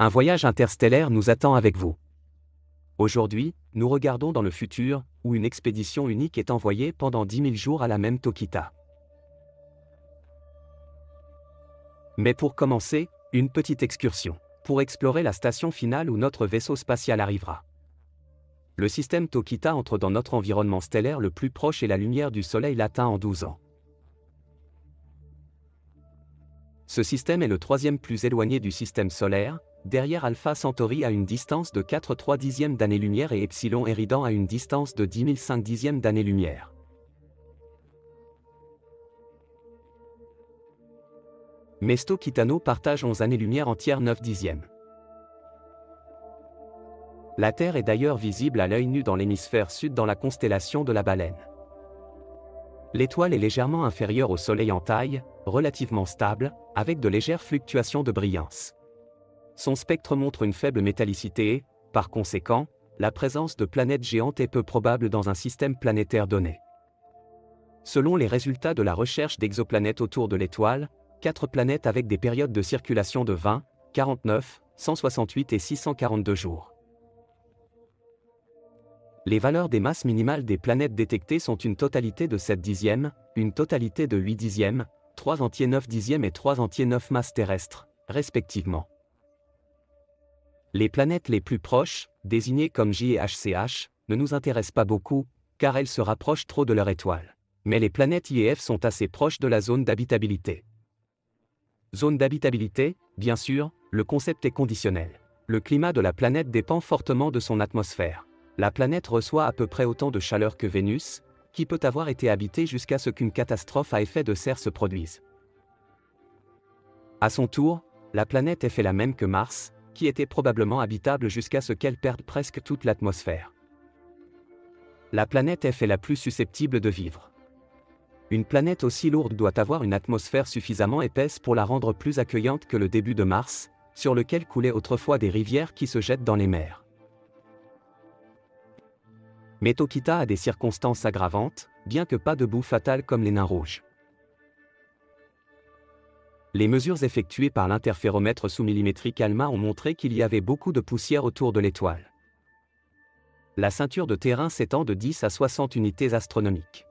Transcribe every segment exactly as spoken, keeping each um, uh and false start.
Un voyage interstellaire nous attend avec vous. Aujourd'hui, nous regardons dans le futur, où une expédition unique est envoyée pendant dix mille jours à la même Tokita. Mais pour commencer, une petite excursion, pour explorer la station finale où notre vaisseau spatial arrivera. Le système Tokita entre dans notre environnement stellaire le plus proche et la lumière du Soleil l'atteint en douze ans. Ce système est le troisième plus éloigné du système solaire, derrière Alpha Centauri à une distance de quatre virgule trois dixièmes d'année-lumière et Epsilon Eridan à une distance de dix mille cinq dixièmes d'année-lumière. Mesto Kitano partage onze années-lumière entières neuf dixièmes. La Terre est d'ailleurs visible à l'œil nu dans l'hémisphère sud dans la constellation de la Baleine. L'étoile est légèrement inférieure au Soleil en taille, relativement stable, avec de légères fluctuations de brillance. Son spectre montre une faible métallicité et, par conséquent, la présence de planètes géantes est peu probable dans un système planétaire donné. Selon les résultats de la recherche d'exoplanètes autour de l'étoile, quatre planètes avec des périodes de circulation de vingt, quarante-neuf, cent soixante-huit et six cent quarante-deux jours. Les valeurs des masses minimales des planètes détectées sont une totalité de sept dixièmes, une totalité de huit dixièmes, trois entiers neuf dixièmes et trois entiers neuf masses terrestres, respectivement. Les planètes les plus proches, désignées comme J et H C H, ne nous intéressent pas beaucoup, car elles se rapprochent trop de leur étoile. Mais les planètes I et F sont assez proches de la zone d'habitabilité. Zone d'habitabilité, bien sûr, le concept est conditionnel. Le climat de la planète dépend fortement de son atmosphère. La planète reçoit à peu près autant de chaleur que Vénus, qui peut avoir été habitée jusqu'à ce qu'une catastrophe à effet de serre se produise. À son tour, la planète est fait la même que Mars, qui était probablement habitable jusqu'à ce qu'elle perde presque toute l'atmosphère. La planète F est la plus susceptible de vivre. Une planète aussi lourde doit avoir une atmosphère suffisamment épaisse pour la rendre plus accueillante que le début de Mars, sur lequel coulaient autrefois des rivières qui se jettent dans les mers. Mais Tokita a des circonstances aggravantes, bien que pas de boue fatale comme les nains rouges. Les mesures effectuées par l'interféromètre sous-millimétrique ALMA ont montré qu'il y avait beaucoup de poussière autour de l'étoile. La ceinture de terrain s'étend de dix à soixante unités astronomiques.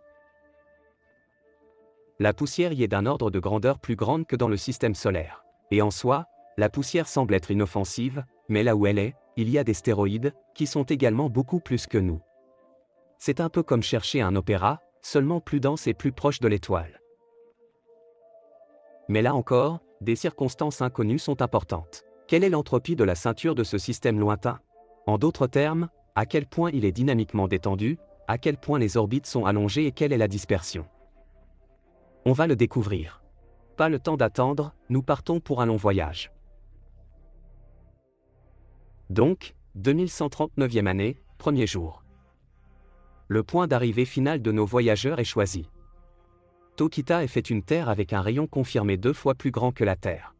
La poussière y est d'un ordre de grandeur plus grande que dans le système solaire. Et en soi, la poussière semble être inoffensive, mais là où elle est, il y a des stéroïdes, qui sont également beaucoup plus que nous. C'est un peu comme chercher un opéra, seulement plus dense et plus proche de l'étoile. Mais là encore, des circonstances inconnues sont importantes. Quelle est l'entropie de la ceinture de ce système lointain? En d'autres termes, à quel point il est dynamiquement détendu, à quel point les orbites sont allongées et quelle est la dispersion? On va le découvrir. Pas le temps d'attendre, nous partons pour un long voyage. Donc, deux mille cent trente-neuvième année, premier jour. Le point d'arrivée final de nos voyageurs est choisi. Tokita est fait une Terre avec un rayon confirmé deux fois plus grand que la Terre.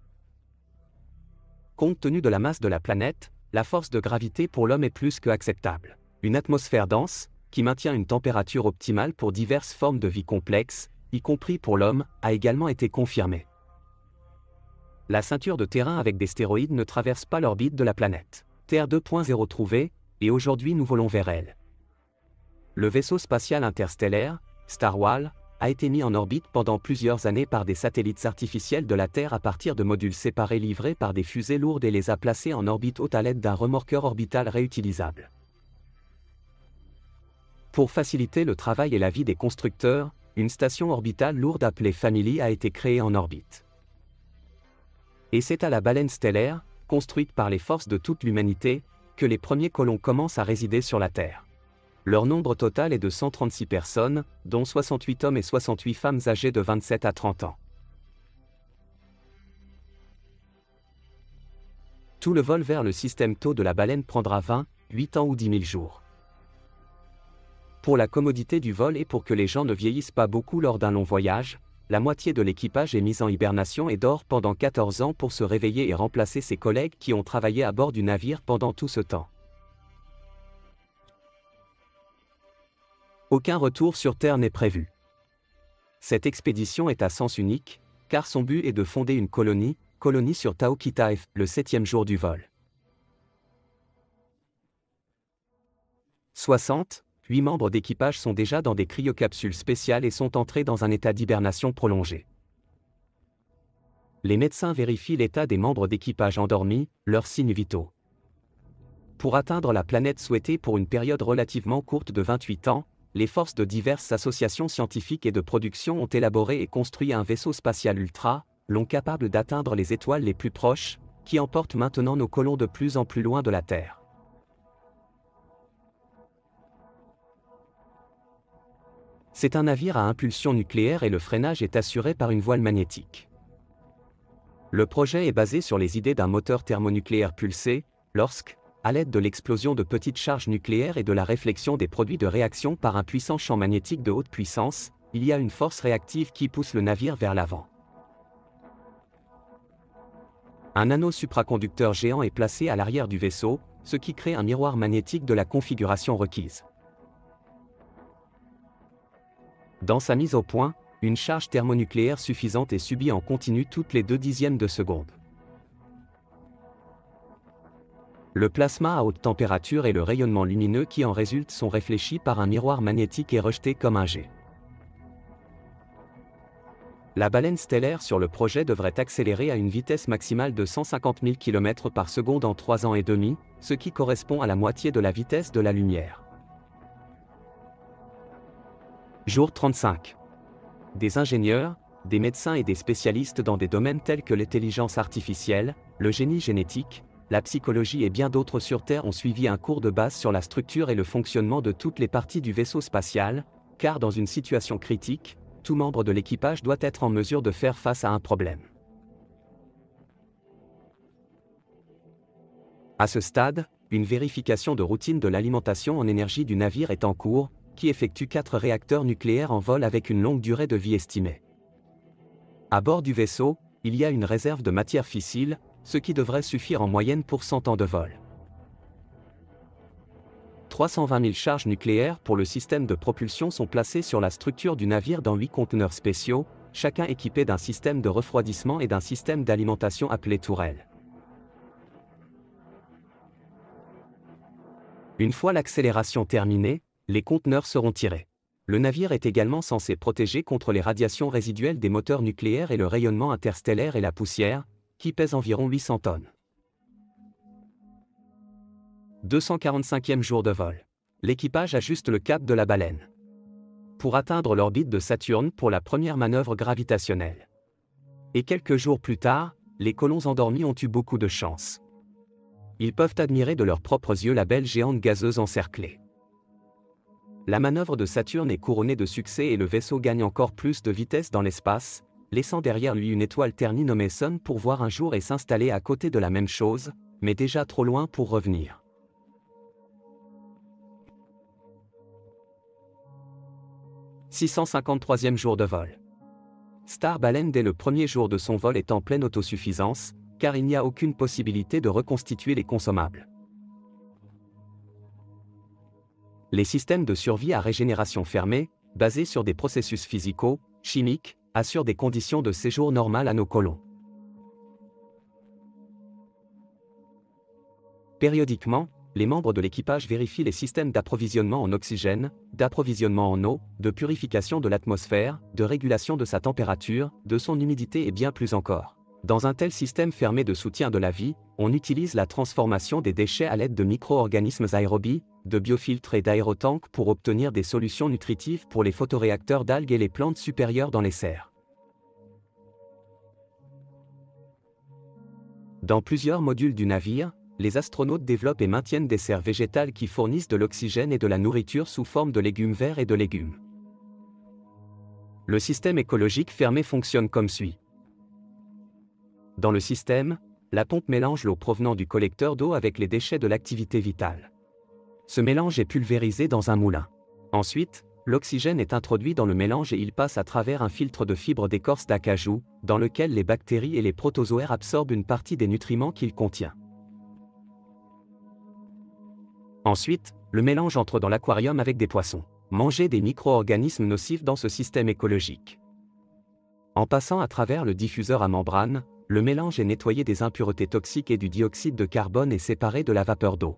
Compte tenu de la masse de la planète, la force de gravité pour l'homme est plus que acceptable. Une atmosphère dense, qui maintient une température optimale pour diverses formes de vie complexes, y compris pour l'homme, a également été confirmée. La ceinture de terrain avec des stéroïdes ne traverse pas l'orbite de la planète. Terre deux point zéro trouvée, et aujourd'hui nous volons vers elle. Le vaisseau spatial interstellaire, Starwall, a été mis en orbite pendant plusieurs années par des satellites artificiels de la Terre à partir de modules séparés livrés par des fusées lourdes et les a placés en orbite haute à l'aide d'un remorqueur orbital réutilisable. Pour faciliter le travail et la vie des constructeurs, une station orbitale lourde appelée Family a été créée en orbite. Et c'est à la baleine stellaire, construite par les forces de toute l'humanité, que les premiers colons commencent à résider sur la Terre. Leur nombre total est de cent trente-six personnes, dont soixante-huit hommes et soixante-huit femmes âgés de vingt-sept à trente ans. Tout le vol vers le système T O de la baleine prendra vingt, huit ans ou dix mille jours. Pour la commodité du vol et pour que les gens ne vieillissent pas beaucoup lors d'un long voyage, la moitié de l'équipage est mise en hibernation et dort pendant quatorze ans pour se réveiller et remplacer ses collègues qui ont travaillé à bord du navire pendant tout ce temps. Aucun retour sur Terre n'est prévu. Cette expédition est à sens unique, car son but est de fonder une colonie, colonie sur Talkeetna F, le septième jour du vol. soixante, huit membres d'équipage sont déjà dans des cryocapsules spéciales et sont entrés dans un état d'hibernation prolongé. Les médecins vérifient l'état des membres d'équipage endormis, leurs signes vitaux. Pour atteindre la planète souhaitée pour une période relativement courte de vingt-huit ans, les forces de diverses associations scientifiques et de production ont élaboré et construit un vaisseau spatial ultra long capable d'atteindre les étoiles les plus proches, qui emporte maintenant nos colons de plus en plus loin de la Terre. C'est un navire à impulsion nucléaire et le freinage est assuré par une voile magnétique. Le projet est basé sur les idées d'un moteur thermonucléaire pulsé, lorsque, à l'aide de l'explosion de petites charges nucléaires et de la réflexion des produits de réaction par un puissant champ magnétique de haute puissance, il y a une force réactive qui pousse le navire vers l'avant. Un anneau supraconducteur géant est placé à l'arrière du vaisseau, ce qui crée un miroir magnétique de la configuration requise. Dans sa mise au point, une charge thermonucléaire suffisante est subie en continu toutes les deux dixièmes de seconde. Le plasma à haute température et le rayonnement lumineux qui en résulte sont réfléchis par un miroir magnétique et rejetés comme un jet. La baleine stellaire sur le projet devrait accélérer à une vitesse maximale de cent cinquante mille kilomètres par seconde en trois ans et demi, ce qui correspond à la moitié de la vitesse de la lumière. Jour trente-cinq. Des ingénieurs, des médecins et des spécialistes dans des domaines tels que l'intelligence artificielle, le génie génétique, la psychologie et bien d'autres sur Terre ont suivi un cours de base sur la structure et le fonctionnement de toutes les parties du vaisseau spatial, car dans une situation critique, tout membre de l'équipage doit être en mesure de faire face à un problème. À ce stade, une vérification de routine de l'alimentation en énergie du navire est en cours, qui effectue quatre réacteurs nucléaires en vol avec une longue durée de vie estimée. À bord du vaisseau, il y a une réserve de matière fissile, ce qui devrait suffire en moyenne pour cent ans de vol. trois cent vingt mille charges nucléaires pour le système de propulsion sont placées sur la structure du navire dans huit conteneurs spéciaux, chacun équipé d'un système de refroidissement et d'un système d'alimentation appelé tourelle. Une fois l'accélération terminée, les conteneurs seront tirés. Le navire est également censé protéger contre les radiations résiduelles des moteurs nucléaires et le rayonnement interstellaire et la poussière, qui pèse environ huit cents tonnes. deux cent quarante-cinquième jour de vol. L'équipage ajuste le cap de la baleine pour atteindre l'orbite de Saturne pour la première manœuvre gravitationnelle. Et quelques jours plus tard, les colons endormis ont eu beaucoup de chance. Ils peuvent admirer de leurs propres yeux la belle géante gazeuse encerclée. La manœuvre de Saturne est couronnée de succès et le vaisseau gagne encore plus de vitesse dans l'espace, laissant derrière lui une étoile ternie nommée Sun pour voir un jour et s'installer à côté de la même chose, mais déjà trop loin pour revenir. six cent cinquante-troisième jour de vol. Star Baleine dès le premier jour de son vol est en pleine autosuffisance, car il n'y a aucune possibilité de reconstituer les consommables. Les systèmes de survie à régénération fermée, basés sur des processus physico, chimiques, assurent des conditions de séjour normales à nos colons. Périodiquement, les membres de l'équipage vérifient les systèmes d'approvisionnement en oxygène, d'approvisionnement en eau, de purification de l'atmosphère, de régulation de sa température, de son humidité et bien plus encore. Dans un tel système fermé de soutien de la vie, on utilise la transformation des déchets à l'aide de micro-organismes aérobies, de biofiltres et d'aérotanks pour obtenir des solutions nutritives pour les photoréacteurs d'algues et les plantes supérieures dans les serres. Dans plusieurs modules du navire, les astronautes développent et maintiennent des serres végétales qui fournissent de l'oxygène et de la nourriture sous forme de légumes verts et de légumes. Le système écologique fermé fonctionne comme suit. Dans le système, la pompe mélange l'eau provenant du collecteur d'eau avec les déchets de l'activité vitale. Ce mélange est pulvérisé dans un moulin. Ensuite, l'oxygène est introduit dans le mélange et il passe à travers un filtre de fibres d'écorce d'acajou, dans lequel les bactéries et les protozoaires absorbent une partie des nutriments qu'il contient. Ensuite, le mélange entre dans l'aquarium avec des poissons. Manger des micro-organismes nocifs dans ce système écologique. En passant à travers le diffuseur à membrane, Le mélange est nettoyé des impuretés toxiques et du dioxyde de carbone et séparé de la vapeur d'eau.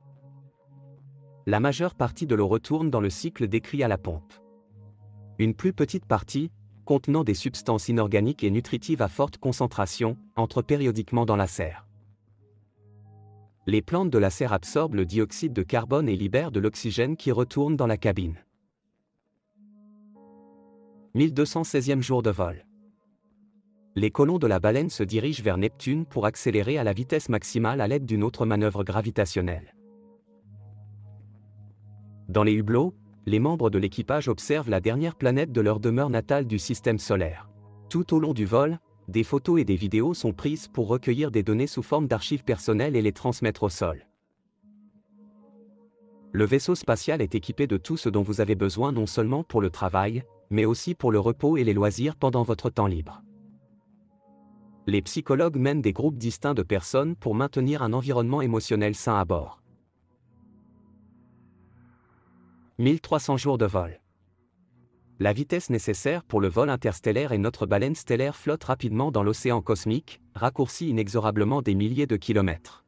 La majeure partie de l'eau retourne dans le cycle décrit à la pompe. Une plus petite partie, contenant des substances inorganiques et nutritives à forte concentration, entre périodiquement dans la serre. Les plantes de la serre absorbent le dioxyde de carbone et libèrent de l'oxygène qui retourne dans la cabine. mille deux cent seizième jour de vol. Les colons de la baleine se dirigent vers Neptune pour accélérer à la vitesse maximale à l'aide d'une autre manœuvre gravitationnelle. Dans les hublots, les membres de l'équipage observent la dernière planète de leur demeure natale du système solaire. Tout au long du vol, des photos et des vidéos sont prises pour recueillir des données sous forme d'archives personnelles et les transmettre au sol. Le vaisseau spatial est équipé de tout ce dont vous avez besoin non seulement pour le travail, mais aussi pour le repos et les loisirs pendant votre temps libre. Les psychologues mènent des groupes distincts de personnes pour maintenir un environnement émotionnel sain à bord. mille trois cents jours de vol. La vitesse nécessaire pour le vol interstellaire et notre baleine stellaire flotte rapidement dans l'océan cosmique, raccourcie inexorablement des milliers de kilomètres.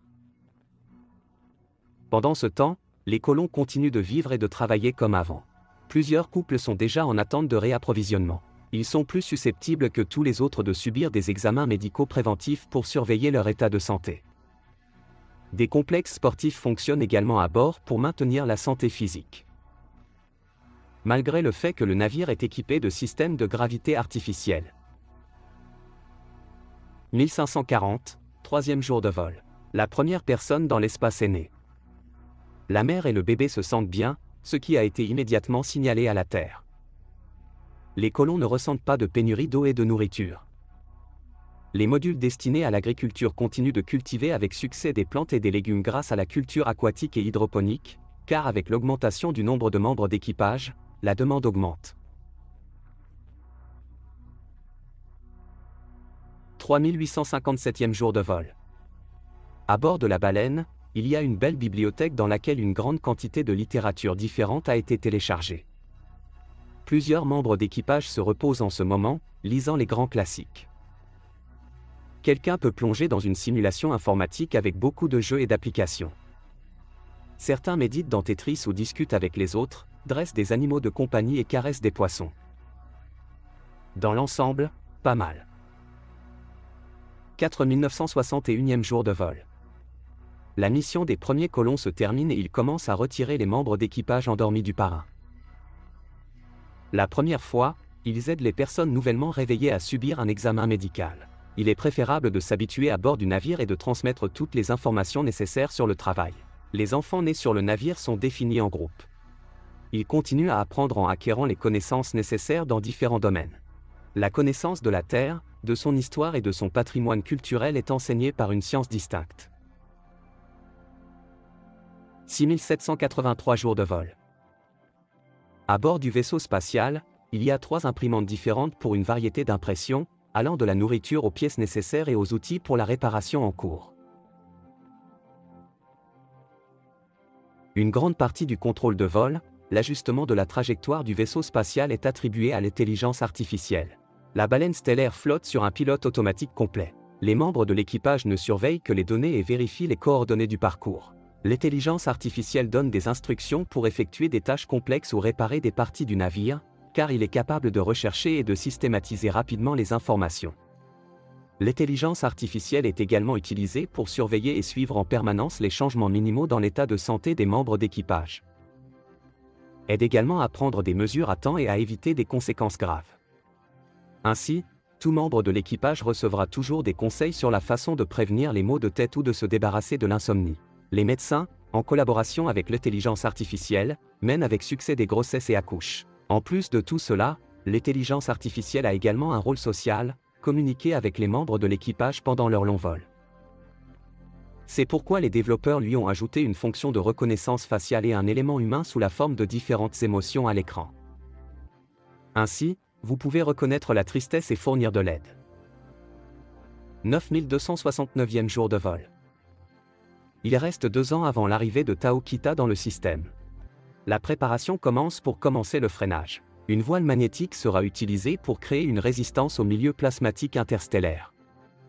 Pendant ce temps, les colons continuent de vivre et de travailler comme avant. Plusieurs couples sont déjà en attente de réapprovisionnement. Ils sont plus susceptibles que tous les autres de subir des examens médicaux préventifs pour surveiller leur état de santé. Des complexes sportifs fonctionnent également à bord pour maintenir la santé physique. Malgré le fait que le navire est équipé de systèmes de gravité artificielle. mille cinq cent quarante, troisième jour de vol. La première personne dans l'espace est née. La mère et le bébé se sentent bien, ce qui a été immédiatement signalé à la Terre. Les colons ne ressentent pas de pénurie d'eau et de nourriture. Les modules destinés à l'agriculture continuent de cultiver avec succès des plantes et des légumes grâce à la culture aquatique et hydroponique, car avec l'augmentation du nombre de membres d'équipage, la demande augmente. trois mille huit cent cinquante-septième jour de vol. À bord de la baleine, il y a une belle bibliothèque dans laquelle une grande quantité de littérature différente a été téléchargée. Plusieurs membres d'équipage se reposent en ce moment, lisant les grands classiques. Quelqu'un peut plonger dans une simulation informatique avec beaucoup de jeux et d'applications. Certains méditent dans Tetris ou discutent avec les autres, dressent des animaux de compagnie et caressent des poissons. Dans l'ensemble, pas mal. quatre mille neuf cent soixante et unième jour de vol. La mission des premiers colons se termine et ils commencent à retirer les membres d'équipage endormis du parrain. La première fois, ils aident les personnes nouvellement réveillées à subir un examen médical. Il est préférable de s'habituer à bord du navire et de transmettre toutes les informations nécessaires sur le travail. Les enfants nés sur le navire sont définis en groupes. Ils continuent à apprendre en acquérant les connaissances nécessaires dans différents domaines. La connaissance de la Terre, de son histoire et de son patrimoine culturel est enseignée par une science distincte. six mille sept cent quatre-vingt-trois jours de vol. À bord du vaisseau spatial, il y a trois imprimantes différentes pour une variété d'impressions, allant de la nourriture aux pièces nécessaires et aux outils pour la réparation en cours. Une grande partie du contrôle de vol, l'ajustement de la trajectoire du vaisseau spatial est attribué à l'intelligence artificielle. La baleine stellaire flotte sur un pilote automatique complet. Les membres de l'équipage ne surveillent que les données et vérifient les coordonnées du parcours. L'intelligence artificielle donne des instructions pour effectuer des tâches complexes ou réparer des parties du navire, car il est capable de rechercher et de systématiser rapidement les informations. L'intelligence artificielle est également utilisée pour surveiller et suivre en permanence les changements minimaux dans l'état de santé des membres d'équipage. Aide également à prendre des mesures à temps et à éviter des conséquences graves. Ainsi, tout membre de l'équipage recevra toujours des conseils sur la façon de prévenir les maux de tête ou de se débarrasser de l'insomnie. Les médecins, en collaboration avec l'intelligence artificielle, mènent avec succès des grossesses et accouchent. En plus de tout cela, l'intelligence artificielle a également un rôle social, communiquer avec les membres de l'équipage pendant leur long vol. C'est pourquoi les développeurs lui ont ajouté une fonction de reconnaissance faciale et un élément humain sous la forme de différentes émotions à l'écran. Ainsi, vous pouvez reconnaître la tristesse et fournir de l'aide. neuf mille deux cent soixante-neuvième jour de vol. Il reste deux ans avant l'arrivée de Tao Kita dans le système. La préparation commence pour commencer le freinage. Une voile magnétique sera utilisée pour créer une résistance au milieu plasmatique interstellaire.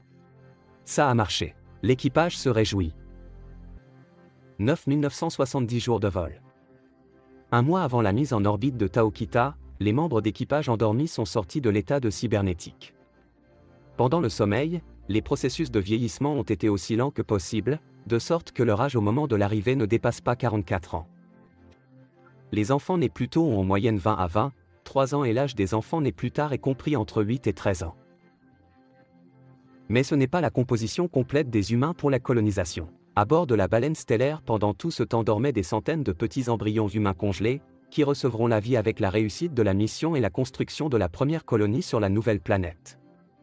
Ça a marché. L'équipage se réjouit. neuf mille neuf cent soixante-dix jours de vol. Un mois avant la mise en orbite de Talkeetna, les membres d'équipage endormis sont sortis de l'état de cybernétique. Pendant le sommeil, les processus de vieillissement ont été aussi lents que possible, de sorte que leur âge au moment de l'arrivée ne dépasse pas quarante-quatre ans. Les enfants nés plus tôt ont en moyenne vingt à vingt-trois ans et l'âge des enfants nés plus tard est compris entre huit et treize ans. Mais ce n'est pas la composition complète des humains pour la colonisation. À bord de la baleine stellaire, pendant tout ce temps dormaient des centaines de petits embryons humains congelés, qui recevront la vie avec la réussite de la mission et la construction de la première colonie sur la nouvelle planète.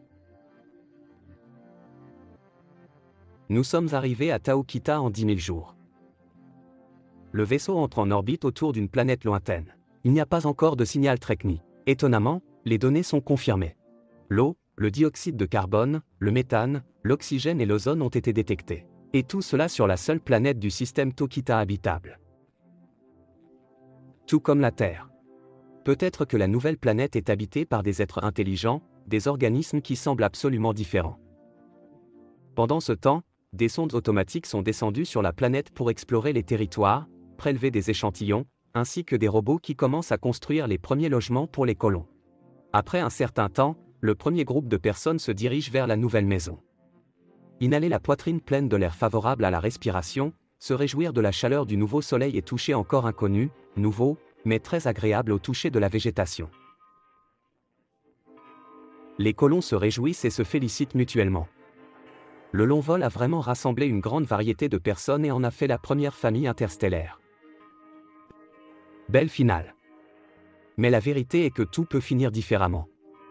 Nous sommes arrivés à Talkeetna en dix mille jours. Le vaisseau entre en orbite autour d'une planète lointaine. Il n'y a pas encore de signal T R E C N I. Étonnamment, les données sont confirmées. L'eau, le dioxyde de carbone, le méthane, l'oxygène et l'ozone ont été détectés. Et tout cela sur la seule planète du système Talkeetna habitable. Tout comme la Terre. Peut-être que la nouvelle planète est habitée par des êtres intelligents, des organismes qui semblent absolument différents. Pendant ce temps, des sondes automatiques sont descendues sur la planète pour explorer les territoires, prélever des échantillons, ainsi que des robots qui commencent à construire les premiers logements pour les colons. Après un certain temps, le premier groupe de personnes se dirige vers la nouvelle maison. Inhaler la poitrine pleine de l'air favorable à la respiration, se réjouir de la chaleur du nouveau soleil et toucher encore inconnu, nouveau, mais très agréable au toucher de la végétation. Les colons se réjouissent et se félicitent mutuellement. Le long vol a vraiment rassemblé une grande variété de personnes et en a fait la première famille interstellaire. Belle finale. Mais la vérité est que tout peut finir différemment.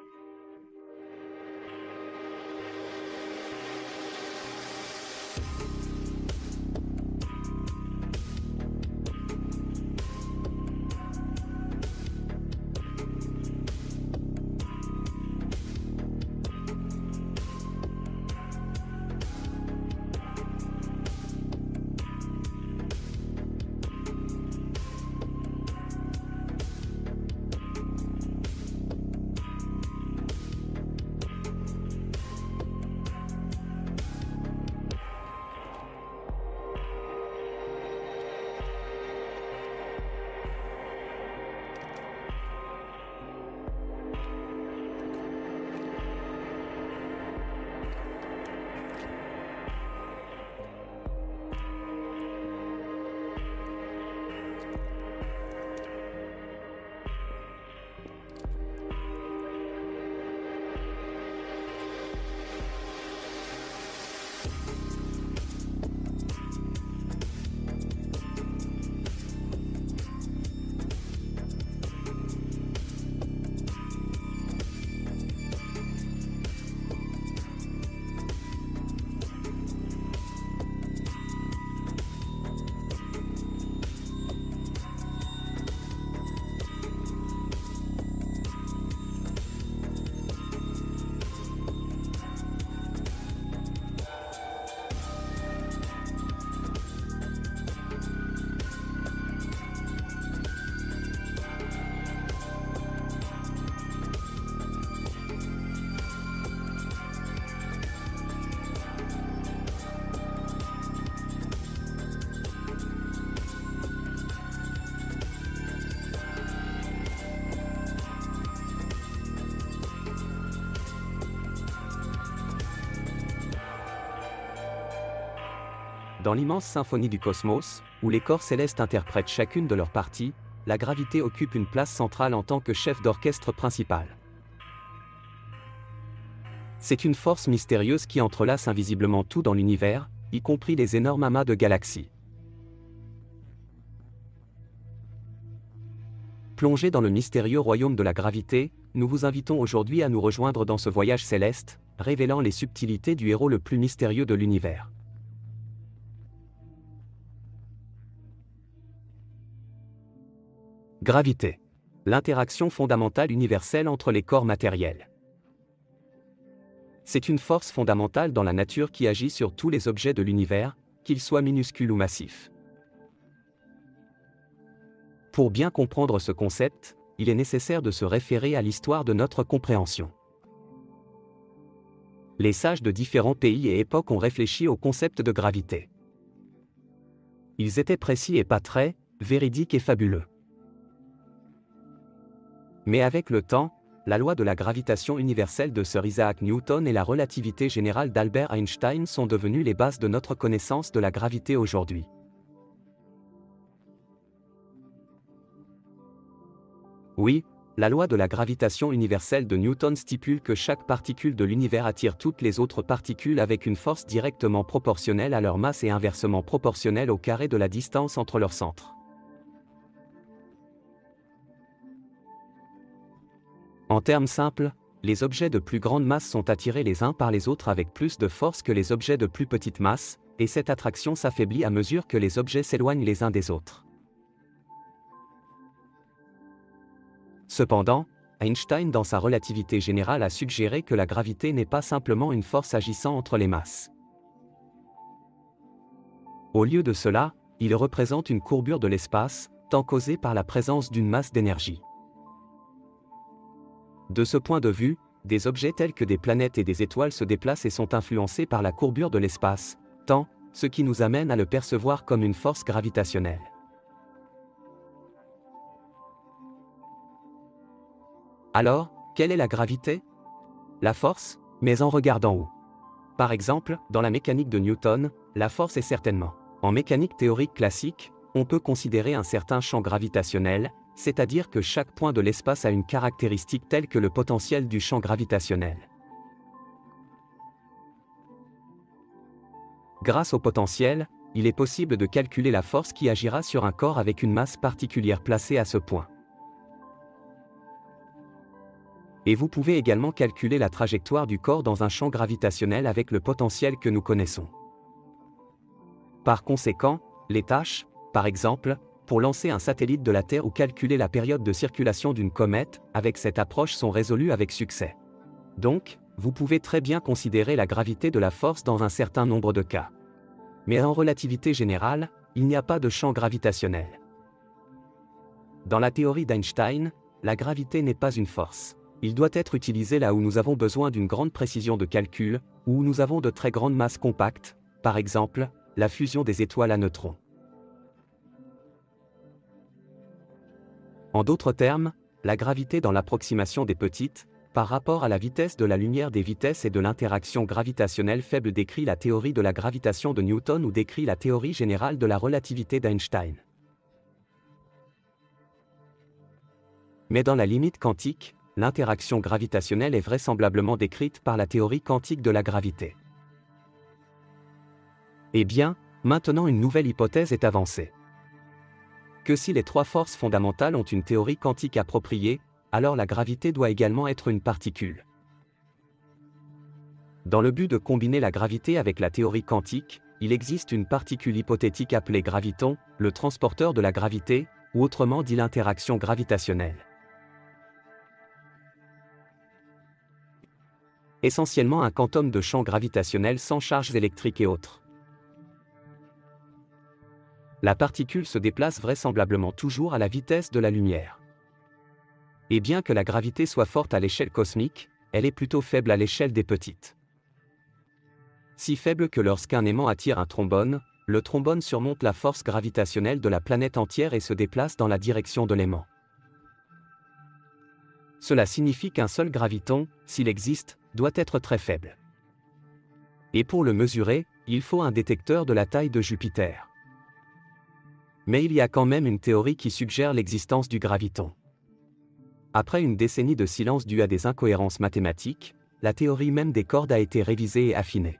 Dans l'immense symphonie du cosmos, où les corps célestes interprètent chacune de leurs parties, la gravité occupe une place centrale en tant que chef d'orchestre principal. C'est une force mystérieuse qui entrelace invisiblement tout dans l'univers, y compris les énormes amas de galaxies. Plongés dans le mystérieux royaume de la gravité, nous vous invitons aujourd'hui à nous rejoindre dans ce voyage céleste, révélant les subtilités du héros le plus mystérieux de l'univers. Gravité. L'interaction fondamentale universelle entre les corps matériels. C'est une force fondamentale dans la nature qui agit sur tous les objets de l'univers, qu'ils soient minuscules ou massifs. Pour bien comprendre ce concept, il est nécessaire de se référer à l'histoire de notre compréhension. Les sages de différents pays et époques ont réfléchi au concept de gravité. Ils étaient précis et pas très, véridiques et fabuleux. Mais avec le temps, la loi de la gravitation universelle de Sir Isaac Newton et la relativité générale d'Albert Einstein sont devenues les bases de notre connaissance de la gravité aujourd'hui. Oui, la loi de la gravitation universelle de Newton stipule que chaque particule de l'univers attire toutes les autres particules avec une force directement proportionnelle à leur masse et inversement proportionnelle au carré de la distance entre leurs centres. En termes simples, les objets de plus grande masse sont attirés les uns par les autres avec plus de force que les objets de plus petite masse, et cette attraction s'affaiblit à mesure que les objets s'éloignent les uns des autres. Cependant, Einstein dans sa relativité générale a suggéré que la gravité n'est pas simplement une force agissant entre les masses. Au lieu de cela, il représente une courbure de l'espace, temps causée par la présence d'une masse d'énergie. De ce point de vue, des objets tels que des planètes et des étoiles se déplacent et sont influencés par la courbure de l'espace, temps, ce qui nous amène à le percevoir comme une force gravitationnelle. Alors, quelle est la gravité? La force, mais en regardant haut. Par exemple, dans la mécanique de Newton, la force est certainement. En mécanique théorique classique, on peut considérer un certain champ gravitationnel, c'est-à-dire que chaque point de l'espace a une caractéristique telle que le potentiel du champ gravitationnel. Grâce au potentiel, il est possible de calculer la force qui agira sur un corps avec une masse particulière placée à ce point. Et vous pouvez également calculer la trajectoire du corps dans un champ gravitationnel avec le potentiel que nous connaissons. Par conséquent, les tâches, par exemple, pour lancer un satellite de la Terre ou calculer la période de circulation d'une comète, avec cette approche sont résolues avec succès. Donc, vous pouvez très bien considérer la gravité de la force dans un certain nombre de cas. Mais en relativité générale, il n'y a pas de champ gravitationnel. Dans la théorie d'Einstein, la gravité n'est pas une force. Il doit être utilisé là où nous avons besoin d'une grande précision de calcul, ou où nous avons de très grandes masses compactes, par exemple, la fusion des étoiles à neutrons. En d'autres termes, la gravité dans l'approximation des petites, par rapport à la vitesse de la lumière des vitesses et de l'interaction gravitationnelle faible décrit la théorie de la gravitation de Newton ou décrit la théorie générale de la relativité d'Einstein. Mais dans la limite quantique, l'interaction gravitationnelle est vraisemblablement décrite par la théorie quantique de la gravité. Eh bien, maintenant une nouvelle hypothèse est avancée. Que si les trois forces fondamentales ont une théorie quantique appropriée, alors la gravité doit également être une particule. Dans le but de combiner la gravité avec la théorie quantique, il existe une particule hypothétique appelée graviton, le transporteur de la gravité, ou autrement dit l'interaction gravitationnelle. Essentiellement un quantum de champ gravitationnel sans charges électriques et autres. La particule se déplace vraisemblablement toujours à la vitesse de la lumière. Et bien que la gravité soit forte à l'échelle cosmique, elle est plutôt faible à l'échelle des petites. Si faible que lorsqu'un aimant attire un trombone, le trombone surmonte la force gravitationnelle de la planète entière et se déplace dans la direction de l'aimant. Cela signifie qu'un seul graviton, s'il existe, doit être très faible. Et pour le mesurer, il faut un détecteur de la taille de Jupiter. Mais il y a quand même une théorie qui suggère l'existence du graviton. Après une décennie de silence due à des incohérences mathématiques, la théorie même des cordes a été révisée et affinée.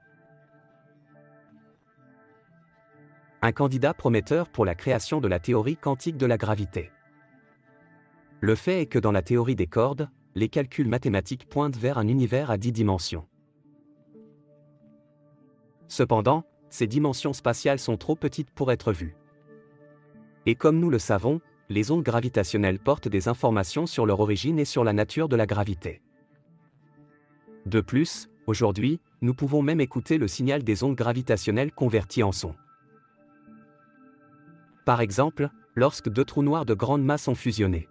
Un candidat prometteur pour la création de la théorie quantique de la gravité. Le fait est que dans la théorie des cordes, les calculs mathématiques pointent vers un univers à dix dimensions. Cependant, ces dimensions spatiales sont trop petites pour être vues. Et comme nous le savons, les ondes gravitationnelles portent des informations sur leur origine et sur la nature de la gravité. De plus, aujourd'hui, nous pouvons même écouter le signal des ondes gravitationnelles converties en son. Par exemple, lorsque deux trous noirs de grande masse ont fusionné.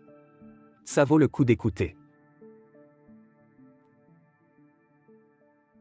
Ça vaut le coup d'écouter.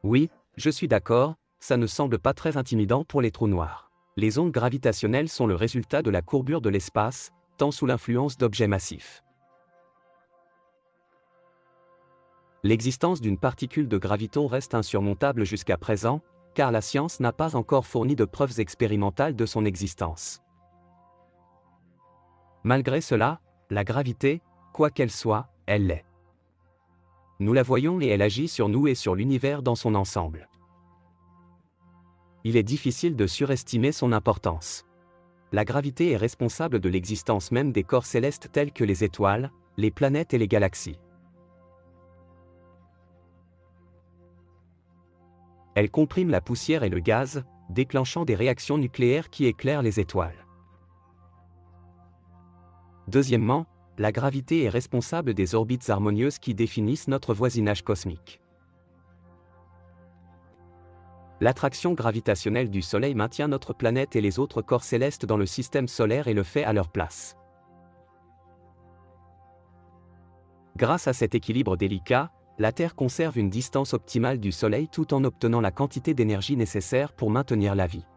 Oui, je suis d'accord, ça ne semble pas très intimidant pour les trous noirs. Les ondes gravitationnelles sont le résultat de la courbure de l'espace, tant sous l'influence d'objets massifs. L'existence d'une particule de graviton reste insurmontable jusqu'à présent, car la science n'a pas encore fourni de preuves expérimentales de son existence. Malgré cela, la gravité, quoi qu'elle soit, elle l'est. Nous la voyons et elle agit sur nous et sur l'univers dans son ensemble. Il est difficile de surestimer son importance. La gravité est responsable de l'existence même des corps célestes tels que les étoiles, les planètes et les galaxies. Elle comprime la poussière et le gaz, déclenchant des réactions nucléaires qui éclairent les étoiles. Deuxièmement, la gravité est responsable des orbites harmonieuses qui définissent notre voisinage cosmique. L'attraction gravitationnelle du Soleil maintient notre planète et les autres corps célestes dans le système solaire et le fait à leur place. Grâce à cet équilibre délicat, la Terre conserve une distance optimale du Soleil tout en obtenant la quantité d'énergie nécessaire pour maintenir la vie.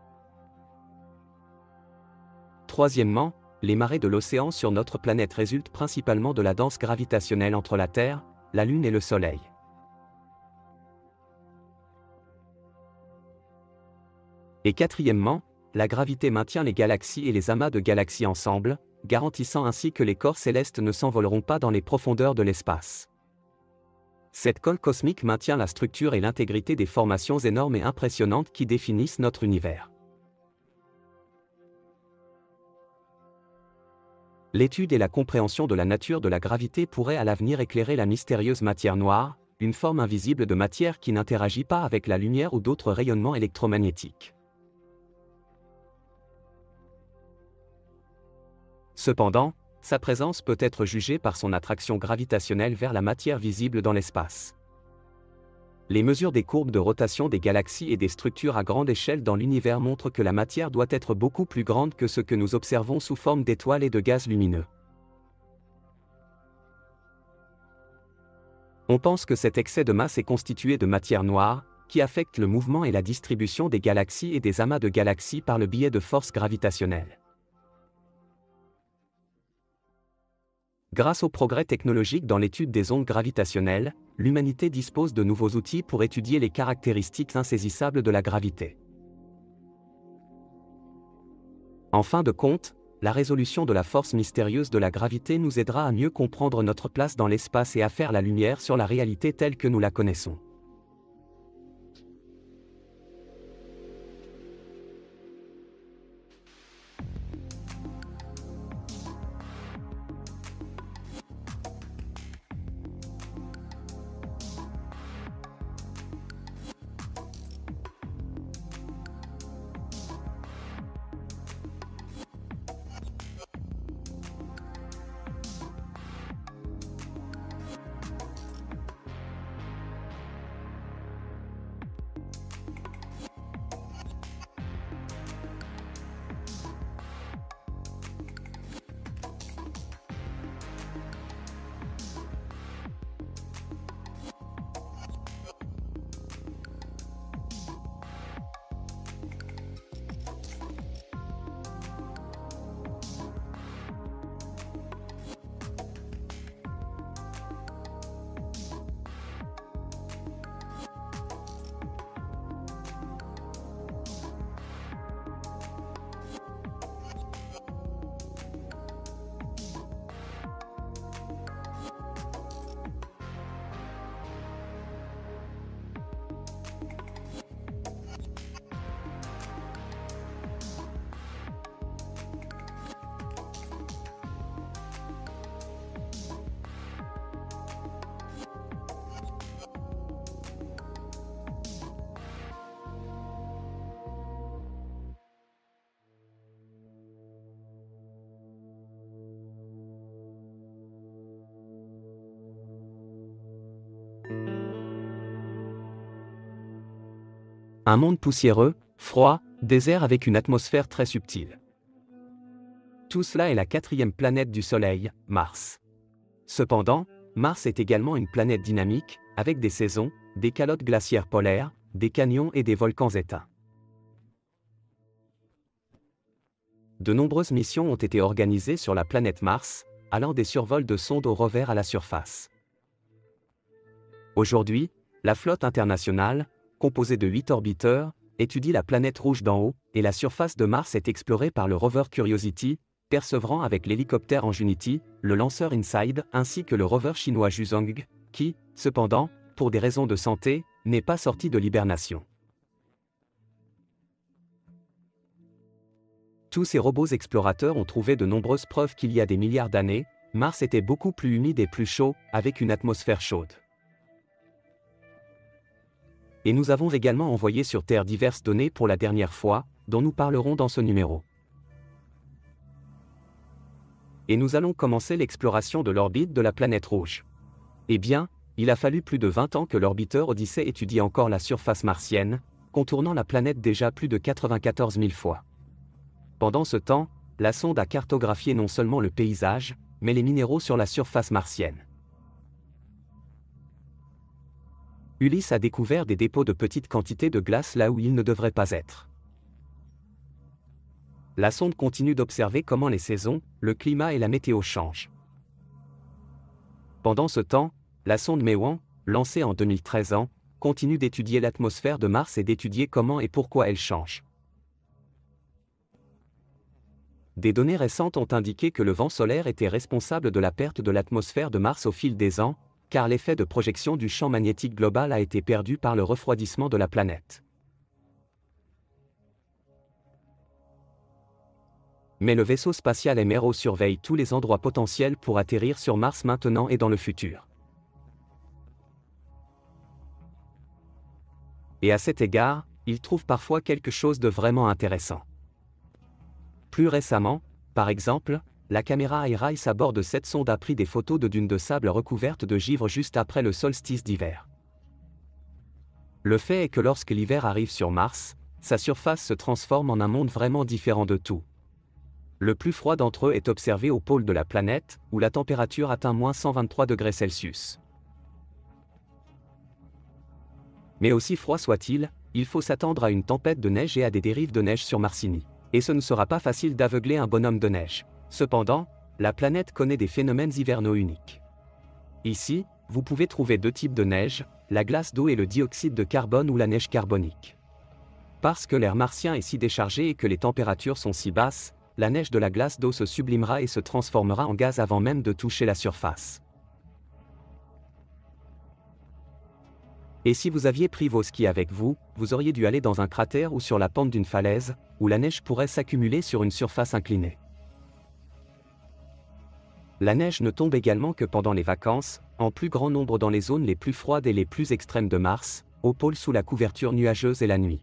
Troisièmement, les marées de l'océan sur notre planète résultent principalement de la danse gravitationnelle entre la Terre, la Lune et le Soleil. Et quatrièmement, la gravité maintient les galaxies et les amas de galaxies ensemble, garantissant ainsi que les corps célestes ne s'envoleront pas dans les profondeurs de l'espace. Cette colle cosmique maintient la structure et l'intégrité des formations énormes et impressionnantes qui définissent notre univers. L'étude et la compréhension de la nature de la gravité pourraient à l'avenir éclairer la mystérieuse matière noire, une forme invisible de matière qui n'interagit pas avec la lumière ou d'autres rayonnements électromagnétiques. Cependant, sa présence peut être jugée par son attraction gravitationnelle vers la matière visible dans l'espace. Les mesures des courbes de rotation des galaxies et des structures à grande échelle dans l'univers montrent que la matière doit être beaucoup plus grande que ce que nous observons sous forme d'étoiles et de gaz lumineux. On pense que cet excès de masse est constitué de matière noire, qui affecte le mouvement et la distribution des galaxies et des amas de galaxies par le biais de forces gravitationnelles. Grâce aux progrès technologiques dans l'étude des ondes gravitationnelles, l'humanité dispose de nouveaux outils pour étudier les caractéristiques insaisissables de la gravité. En fin de compte, la résolution de la force mystérieuse de la gravité nous aidera à mieux comprendre notre place dans l'espace et à faire la lumière sur la réalité telle que nous la connaissons. Un monde poussiéreux, froid, désert avec une atmosphère très subtile. Tout cela est la quatrième planète du Soleil, Mars. Cependant, Mars est également une planète dynamique, avec des saisons, des calottes glaciaires polaires, des canyons et des volcans éteints. De nombreuses missions ont été organisées sur la planète Mars, allant des survols de sondes au rover à la surface. Aujourd'hui, la flotte internationale, composée de huit orbiteurs, étudie la planète rouge d'en haut, et la surface de Mars est explorée par le rover Curiosity, persévérant avec l'hélicoptère Ingenuity, le lanceur InSide, ainsi que le rover chinois Zhuzhong, qui, cependant, pour des raisons de santé, n'est pas sorti de l'hibernation. Tous ces robots explorateurs ont trouvé de nombreuses preuves qu'il y a des milliards d'années, Mars était beaucoup plus humide et plus chaud, avec une atmosphère chaude. Et nous avons également envoyé sur Terre diverses données pour la dernière fois, dont nous parlerons dans ce numéro. Et nous allons commencer l'exploration de l'orbite de la planète rouge. Eh bien, il a fallu plus de vingt ans que l'orbiteur Odyssey étudie encore la surface martienne, contournant la planète déjà plus de quatre-vingt-quatorze mille fois. Pendant ce temps, la sonde a cartographié non seulement le paysage, mais les minéraux sur la surface martienne. Ulysse a découvert des dépôts de petites quantités de glace là où ils ne devraient pas être. La sonde continue d'observer comment les saisons, le climat et la météo changent. Pendant ce temps, la sonde Mewan, lancée en deux mille treize, continue d'étudier l'atmosphère de Mars et d'étudier comment et pourquoi elle change. Des données récentes ont indiqué que le vent solaire était responsable de la perte de l'atmosphère de Mars au fil des ans, car l'effet de projection du champ magnétique global a été perdu par le refroidissement de la planète. Mais le vaisseau spatial M R O surveille tous les endroits potentiels pour atterrir sur Mars maintenant et dans le futur. Et à cet égard, il trouve parfois quelque chose de vraiment intéressant. Plus récemment, par exemple, la caméra iRISE à bord de cette sonde a pris des photos de dunes de sable recouvertes de givre juste après le solstice d'hiver. Le fait est que lorsque l'hiver arrive sur Mars, sa surface se transforme en un monde vraiment différent de tout. Le plus froid d'entre eux est observé au pôle de la planète, où la température atteint moins cent vingt-trois degrés Celsius. Mais aussi froid soit-il, il faut s'attendre à une tempête de neige et à des dérives de neige sur Marcini. Et ce ne sera pas facile d'aveugler un bonhomme de neige. Cependant, la planète connaît des phénomènes hivernaux uniques. Ici, vous pouvez trouver deux types de neige, la glace d'eau et le dioxyde de carbone ou la neige carbonique. Parce que l'air martien est si déchargé et que les températures sont si basses, la neige de la glace d'eau se sublimera et se transformera en gaz avant même de toucher la surface. Et si vous aviez pris vos skis avec vous, vous auriez dû aller dans un cratère ou sur la pente d'une falaise, où la neige pourrait s'accumuler sur une surface inclinée. La neige ne tombe également que pendant les vacances, en plus grand nombre dans les zones les plus froides et les plus extrêmes de Mars, au pôle sous la couverture nuageuse et la nuit.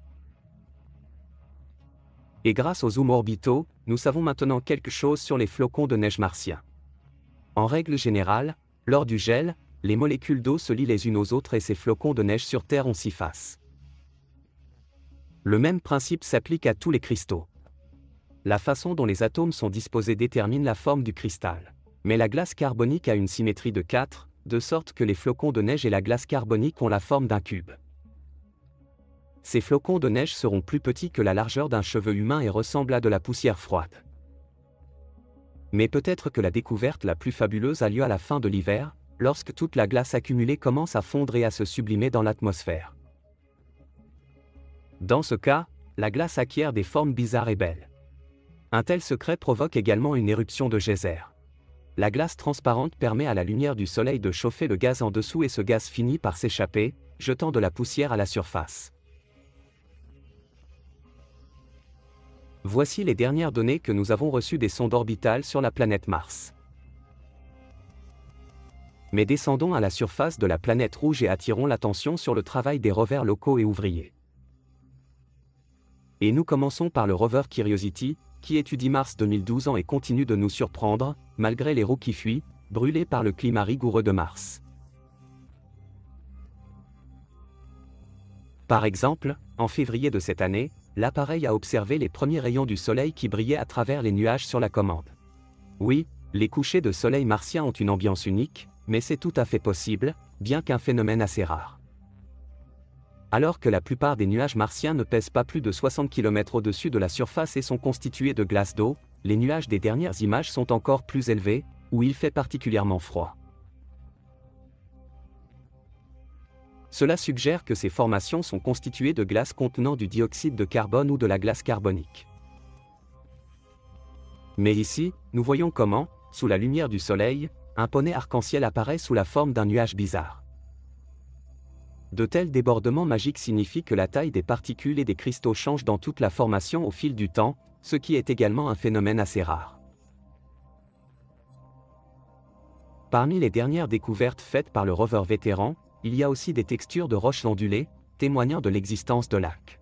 Et grâce aux zooms orbitaux, nous savons maintenant quelque chose sur les flocons de neige martiens. En règle générale, lors du gel, les molécules d'eau se lient les unes aux autres et ces flocons de neige sur Terre ont six faces. Le même principe s'applique à tous les cristaux. La façon dont les atomes sont disposés détermine la forme du cristal. Mais la glace carbonique a une symétrie de quatre, de sorte que les flocons de neige et la glace carbonique ont la forme d'un cube. Ces flocons de neige seront plus petits que la largeur d'un cheveu humain et ressemblent à de la poussière froide. Mais peut-être que la découverte la plus fabuleuse a lieu à la fin de l'hiver, lorsque toute la glace accumulée commence à fondre et à se sublimer dans l'atmosphère. Dans ce cas, la glace acquiert des formes bizarres et belles. Un tel secret provoque également une éruption de geyser. La glace transparente permet à la lumière du soleil de chauffer le gaz en dessous et ce gaz finit par s'échapper, jetant de la poussière à la surface. Voici les dernières données que nous avons reçues des sondes orbitales sur la planète Mars. Mais descendons à la surface de la planète rouge et attirons l'attention sur le travail des rovers locaux et ouvriers. Et nous commençons par le rover Curiosity, qui étudie Mars deux mille douze ans et continue de nous surprendre, malgré les roues qui fuient, brûlées par le climat rigoureux de Mars. Par exemple, en février de cette année, l'appareil a observé les premiers rayons du soleil qui brillaient à travers les nuages sur la commande. Oui, les couchers de soleil martiens ont une ambiance unique, mais c'est tout à fait possible, bien qu'un phénomène assez rare. Alors que la plupart des nuages martiens ne pèsent pas plus de soixante kilomètres au-dessus de la surface et sont constitués de glace d'eau, les nuages des dernières images sont encore plus élevés, où il fait particulièrement froid. Cela suggère que ces formations sont constituées de glace contenant du dioxyde de carbone ou de la glace carbonique. Mais ici, nous voyons comment, sous la lumière du soleil, un poney arc-en-ciel apparaît sous la forme d'un nuage bizarre. De tels débordements magiques signifient que la taille des particules et des cristaux change dans toute la formation au fil du temps, ce qui est également un phénomène assez rare. Parmi les dernières découvertes faites par le rover vétéran, il y a aussi des textures de roches ondulées, témoignant de l'existence de lacs.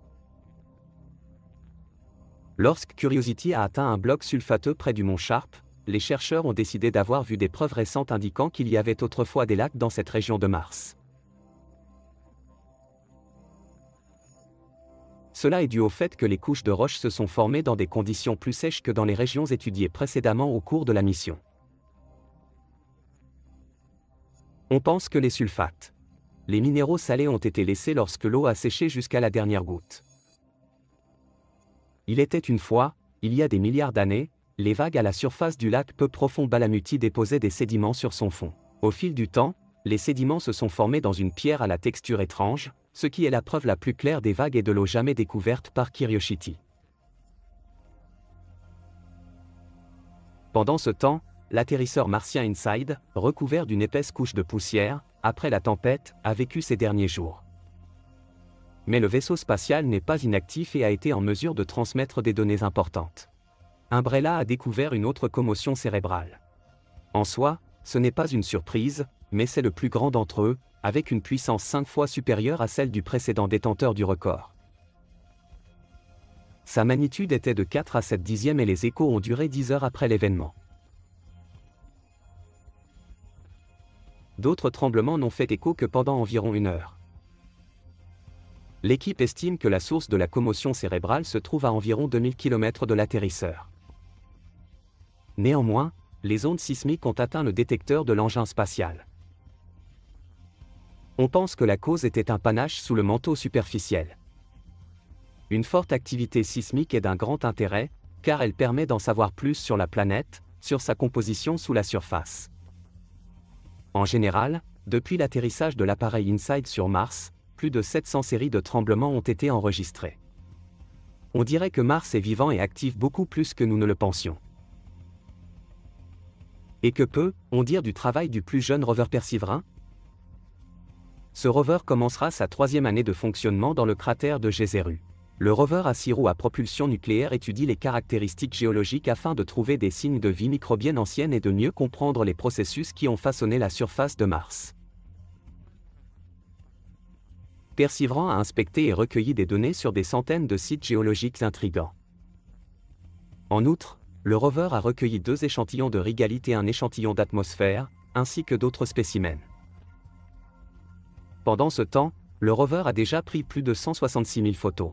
Lorsque Curiosity a atteint un bloc sulfateux près du mont Sharp, les chercheurs ont décidé d'avoir vu des preuves récentes indiquant qu'il y avait autrefois des lacs dans cette région de Mars. Cela est dû au fait que les couches de roches se sont formées dans des conditions plus sèches que dans les régions étudiées précédemment au cours de la mission. On pense que les sulfates, les minéraux salés ont été laissés lorsque l'eau a séché jusqu'à la dernière goutte. Il était une fois, il y a des milliards d'années, les vagues à la surface du lac peu profond Balamuti déposaient des sédiments sur son fond. Au fil du temps, les sédiments se sont formés dans une pierre à la texture étrange, ce qui est la preuve la plus claire des vagues et de l'eau jamais découverte par Curiosity. Pendant ce temps, l'atterrisseur martien InSight, recouvert d'une épaisse couche de poussière, après la tempête, a vécu ses derniers jours. Mais le vaisseau spatial n'est pas inactif et a été en mesure de transmettre des données importantes. Umbrella a découvert une autre commotion cérébrale. En soi, ce n'est pas une surprise, mais c'est le plus grand d'entre eux, avec une puissance cinq fois supérieure à celle du précédent détenteur du record. Sa magnitude était de quatre à sept dixièmes et les échos ont duré dix heures après l'événement. D'autres tremblements n'ont fait écho que pendant environ une heure. L'équipe estime que la source de la commotion cérébrale se trouve à environ deux mille kilomètres de l'atterrisseur. Néanmoins, les ondes sismiques ont atteint le détecteur de l'engin spatial. On pense que la cause était un panache sous le manteau superficiel. Une forte activité sismique est d'un grand intérêt, car elle permet d'en savoir plus sur la planète, sur sa composition sous la surface. En général, depuis l'atterrissage de l'appareil InSight sur Mars, plus de sept cents séries de tremblements ont été enregistrées. On dirait que Mars est vivant et actif beaucoup plus que nous ne le pensions. Et que peut-on dire du travail du plus jeune rover Persévérance ? Ce rover commencera sa troisième année de fonctionnement dans le cratère de Jezero. Le rover à six roues à propulsion nucléaire étudie les caractéristiques géologiques afin de trouver des signes de vie microbienne ancienne et de mieux comprendre les processus qui ont façonné la surface de Mars. Persévérance a inspecté et recueilli des données sur des centaines de sites géologiques intrigants. En outre, le rover a recueilli deux échantillons de rhyolite et un échantillon d'atmosphère, ainsi que d'autres spécimens. Pendant ce temps, le rover a déjà pris plus de cent soixante-six mille photos.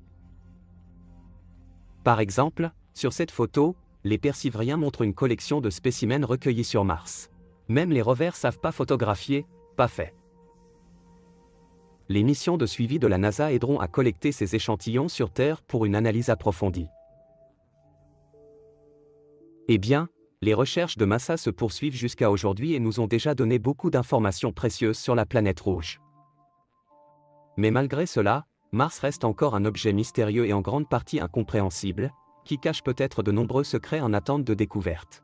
Par exemple, sur cette photo, les persévériens montrent une collection de spécimens recueillis sur Mars. Même les rovers savent pas photographier, pas fait. Les missions de suivi de la NASA aideront à collecter ces échantillons sur Terre pour une analyse approfondie. Eh bien, les recherches de NASA se poursuivent jusqu'à aujourd'hui et nous ont déjà donné beaucoup d'informations précieuses sur la planète rouge. Mais malgré cela, Mars reste encore un objet mystérieux et en grande partie incompréhensible, qui cache peut-être de nombreux secrets en attente de découverte.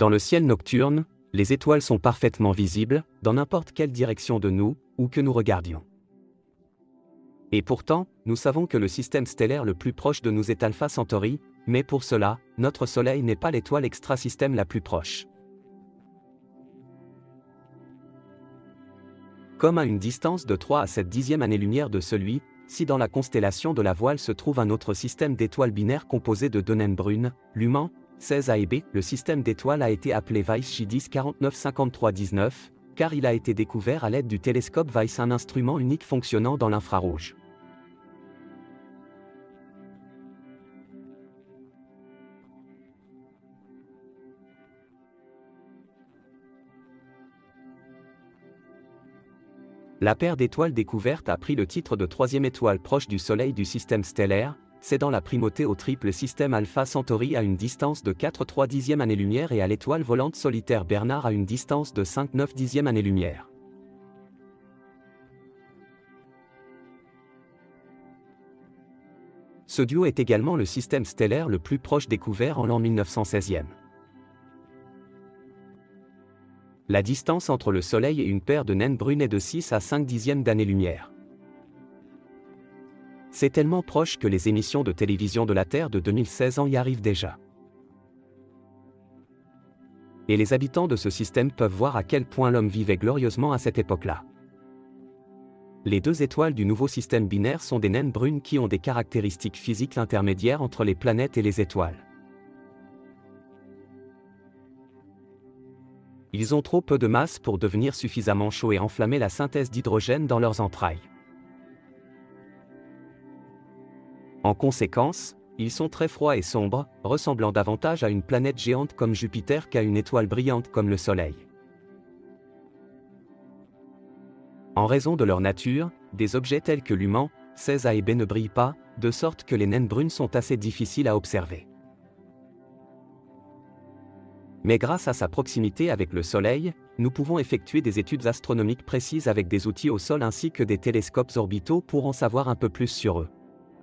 Dans le ciel nocturne, les étoiles sont parfaitement visibles, dans n'importe quelle direction de nous, où que nous regardions. Et pourtant, nous savons que le système stellaire le plus proche de nous est Alpha Centauri, mais pour cela, notre Soleil n'est pas l'étoile extrasystème la plus proche. Comme à une distance de trois à sept dixièmes années-lumière de celui-ci dans la constellation de la Voile se trouve un autre système d'étoiles binaires composé de deux naines brunes, Luman, seize A et B, le système d'étoiles a été appelé Weiss J dix quarante-neuf cinquante-trois dix-neuf, car il a été découvert à l'aide du télescope Weiss, un instrument unique fonctionnant dans l'infrarouge. La paire d'étoiles découverte a pris le titre de troisième étoile proche du Soleil du système stellaire, cédant la primauté au triple système Alpha Centauri à une distance de quatre virgule trois dixièmes années-lumière et à l'étoile volante solitaire Bernard à une distance de cinq virgule neuf dixièmes années-lumière. Ce duo est également le système stellaire le plus proche découvert en l'an mille neuf cent seize. La distance entre le Soleil et une paire de naines brunes est de six à cinq dixièmes d'année-lumière. C'est tellement proche que les émissions de télévision de la Terre de deux mille seize en y arrivent déjà. Et les habitants de ce système peuvent voir à quel point l'homme vivait glorieusement à cette époque-là. Les deux étoiles du nouveau système binaire sont des naines brunes qui ont des caractéristiques physiques intermédiaires entre les planètes et les étoiles. Ils ont trop peu de masse pour devenir suffisamment chauds et enflammer la synthèse d'hydrogène dans leurs entrailles. En conséquence, ils sont très froids et sombres, ressemblant davantage à une planète géante comme Jupiter qu'à une étoile brillante comme le Soleil. En raison de leur nature, des objets tels que Luman, seize A et B ne brillent pas, de sorte que les naines brunes sont assez difficiles à observer. Mais grâce à sa proximité avec le Soleil, nous pouvons effectuer des études astronomiques précises avec des outils au sol ainsi que des télescopes orbitaux pour en savoir un peu plus sur eux.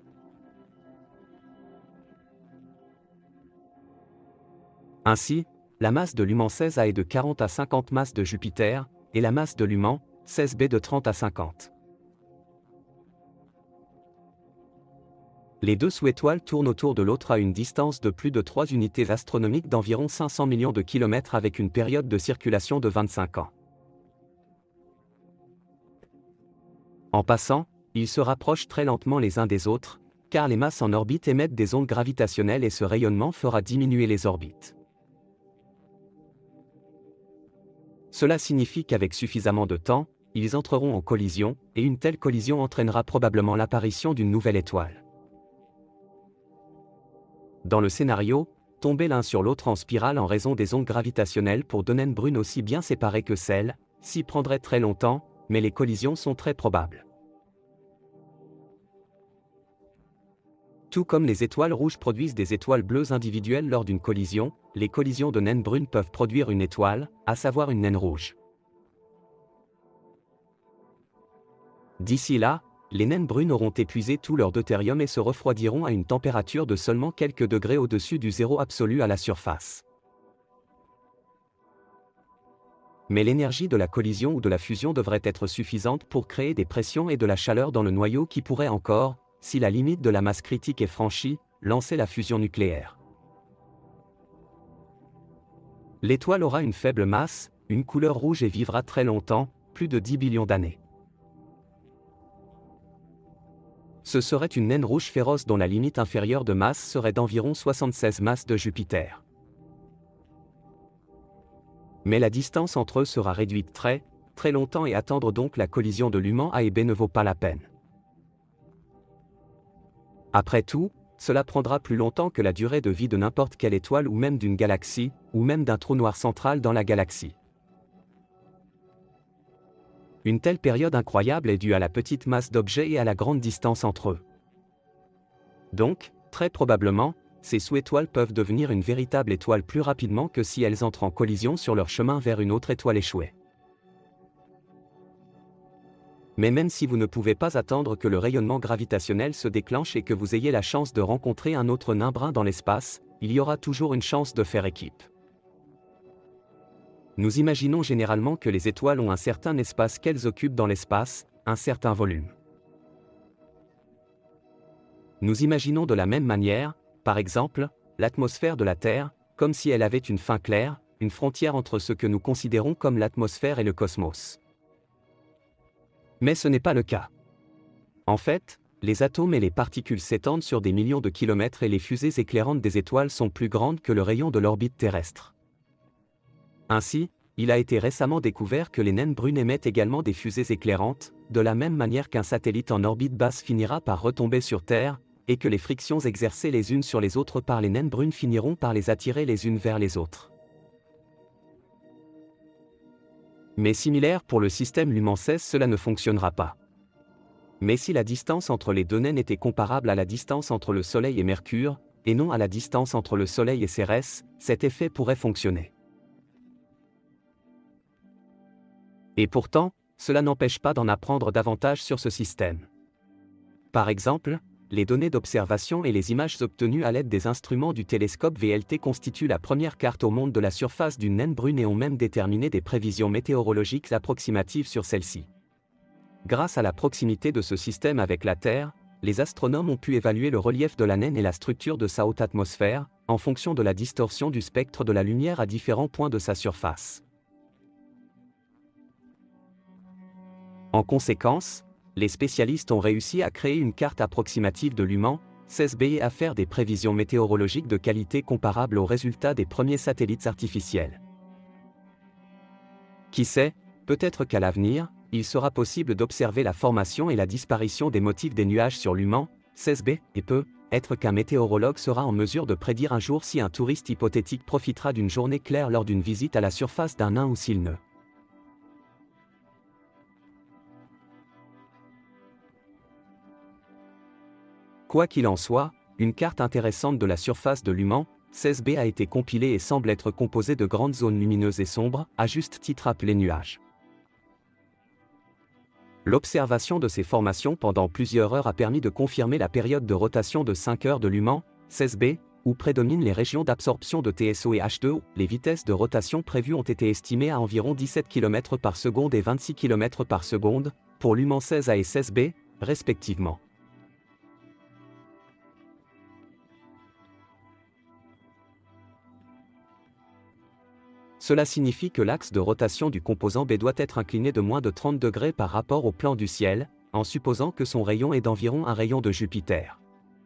Ainsi, la masse de Luman seize A est de quarante à cinquante masses de Jupiter, et la masse de Luman seize B de trente à cinquante. Les deux sous-étoiles tournent autour de l'autre à une distance de plus de trois unités astronomiques d'environ cinq cents millions de kilomètres avec une période de circulation de vingt-cinq ans. En passant, ils se rapprochent très lentement les uns des autres, car les masses en orbite émettent des ondes gravitationnelles et ce rayonnement fera diminuer les orbites. Cela signifie qu'avec suffisamment de temps, ils entreront en collision, et une telle collision entraînera probablement l'apparition d'une nouvelle étoile. Dans le scénario, tomber l'un sur l'autre en spirale en raison des ondes gravitationnelles pour deux naines brunes aussi bien séparées que celles-ci prendrait très longtemps, mais les collisions sont très probables. Tout comme les étoiles rouges produisent des étoiles bleues individuelles lors d'une collision, les collisions de naines brunes peuvent produire une étoile, à savoir une naine rouge. D'ici là, les naines brunes auront épuisé tout leur deutérium et se refroidiront à une température de seulement quelques degrés au-dessus du zéro absolu à la surface. Mais l'énergie de la collision ou de la fusion devrait être suffisante pour créer des pressions et de la chaleur dans le noyau qui pourrait encore, si la limite de la masse critique est franchie, lancer la fusion nucléaire. L'étoile aura une faible masse, une couleur rouge et vivra très longtemps, plus de dix billions d'années. Ce serait une naine rouge féroce dont la limite inférieure de masse serait d'environ soixante-seize masses de Jupiter. Mais la distance entre eux sera réduite très, très longtemps et attendre donc la collision de Luman A et B ne vaut pas la peine. Après tout, cela prendra plus longtemps que la durée de vie de n'importe quelle étoile ou même d'une galaxie, ou même d'un trou noir central dans la galaxie. Une telle période incroyable est due à la petite masse d'objets et à la grande distance entre eux. Donc, très probablement, ces sous-étoiles peuvent devenir une véritable étoile plus rapidement que si elles entrent en collision sur leur chemin vers une autre étoile échouée. Mais même si vous ne pouvez pas attendre que le rayonnement gravitationnel se déclenche et que vous ayez la chance de rencontrer un autre nain brun dans l'espace, il y aura toujours une chance de faire équipe. Nous imaginons généralement que les étoiles ont un certain espace qu'elles occupent dans l'espace, un certain volume. Nous imaginons de la même manière, par exemple, l'atmosphère de la Terre, comme si elle avait une fin claire, une frontière entre ce que nous considérons comme l'atmosphère et le cosmos. Mais ce n'est pas le cas. En fait, les atomes et les particules s'étendent sur des millions de kilomètres et les fusées éclairantes des étoiles sont plus grandes que le rayon de l'orbite terrestre. Ainsi, il a été récemment découvert que les naines brunes émettent également des fusées éclairantes, de la même manière qu'un satellite en orbite basse finira par retomber sur Terre, et que les frictions exercées les unes sur les autres par les naines brunes finiront par les attirer les unes vers les autres. Mais similaire pour le système Lumen seize, cela ne fonctionnera pas. Mais si la distance entre les deux naines était comparable à la distance entre le Soleil et Mercure, et non à la distance entre le Soleil et Cérès, cet effet pourrait fonctionner. Et pourtant, cela n'empêche pas d'en apprendre davantage sur ce système. Par exemple, les données d'observation et les images obtenues à l'aide des instruments du télescope V L T constituent la première carte au monde de la surface d'une naine brune et ont même déterminé des prévisions météorologiques approximatives sur celle-ci. Grâce à la proximité de ce système avec la Terre, les astronomes ont pu évaluer le relief de la naine et la structure de sa haute atmosphère, en fonction de la distorsion du spectre de la lumière à différents points de sa surface. En conséquence, les spécialistes ont réussi à créer une carte approximative de Lumen seize b et à faire des prévisions météorologiques de qualité comparables aux résultats des premiers satellites artificiels. Qui sait, peut-être qu'à l'avenir, il sera possible d'observer la formation et la disparition des motifs des nuages sur Lumen seize b, et peut être qu'un météorologue sera en mesure de prédire un jour si un touriste hypothétique profitera d'une journée claire lors d'une visite à la surface d'un nain ou s'il ne. Quoi qu'il en soit, une carte intéressante de la surface de Lumen seize b a été compilée et semble être composée de grandes zones lumineuses et sombres, à juste titre appelées nuages. L'observation de ces formations pendant plusieurs heures a permis de confirmer la période de rotation de cinq heures de Lumen seize b, où prédominent les régions d'absorption de T S O et H deux O. Les vitesses de rotation prévues ont été estimées à environ dix-sept kilomètres par seconde et vingt-six kilomètres par seconde, pour Lumen seize A et seize b, respectivement. Cela signifie que l'axe de rotation du composant B doit être incliné de moins de trente degrés par rapport au plan du ciel, en supposant que son rayon est d'environ un rayon de Jupiter.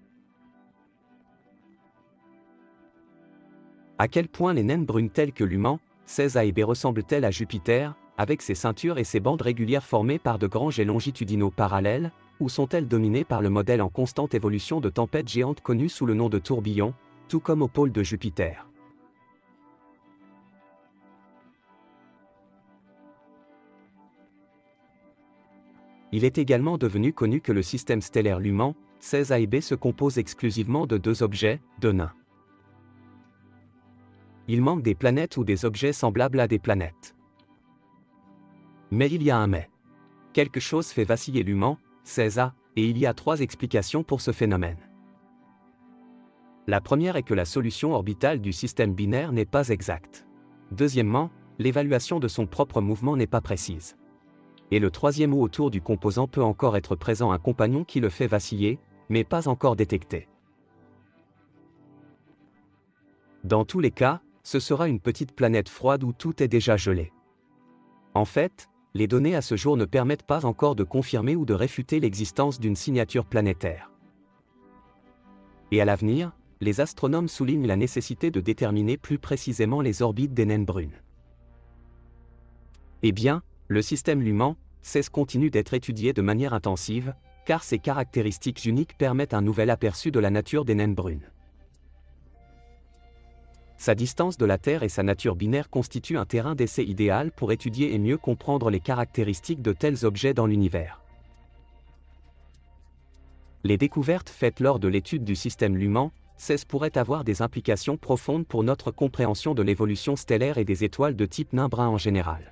À quel point les naines brunes telles que Lumen seize A et B ressemblent-elles à Jupiter, avec ses ceintures et ses bandes régulières formées par de grands jets longitudinaux parallèles, ou sont-elles dominées par le modèle en constante évolution de tempêtes géantes connu sous le nom de tourbillons, tout comme au pôle de Jupiter? Il est également devenu connu que le système stellaire Lumen seize A et B se compose exclusivement de deux objets, de nains. Il manque des planètes ou des objets semblables à des planètes. Mais il y a un mais. Quelque chose fait vaciller Lumen seize A, et il y a trois explications pour ce phénomène. La première est que la solution orbitale du système binaire n'est pas exacte. Deuxièmement, l'évaluation de son propre mouvement n'est pas précise. Et le troisième, où autour du composant peut encore être présent un compagnon qui le fait vaciller, mais pas encore détecté. Dans tous les cas, ce sera une petite planète froide où tout est déjà gelé. En fait, les données à ce jour ne permettent pas encore de confirmer ou de réfuter l'existence d'une signature planétaire. Et à l'avenir, les astronomes soulignent la nécessité de déterminer plus précisément les orbites des naines brunes. Eh bien, le système Lumen seize continue d'être étudié de manière intensive, car ses caractéristiques uniques permettent un nouvel aperçu de la nature des naines brunes. Sa distance de la Terre et sa nature binaire constituent un terrain d'essai idéal pour étudier et mieux comprendre les caractéristiques de tels objets dans l'univers. Les découvertes faites lors de l'étude du système Lumen seize pourraient avoir des implications profondes pour notre compréhension de l'évolution stellaire et des étoiles de type nain brun en général.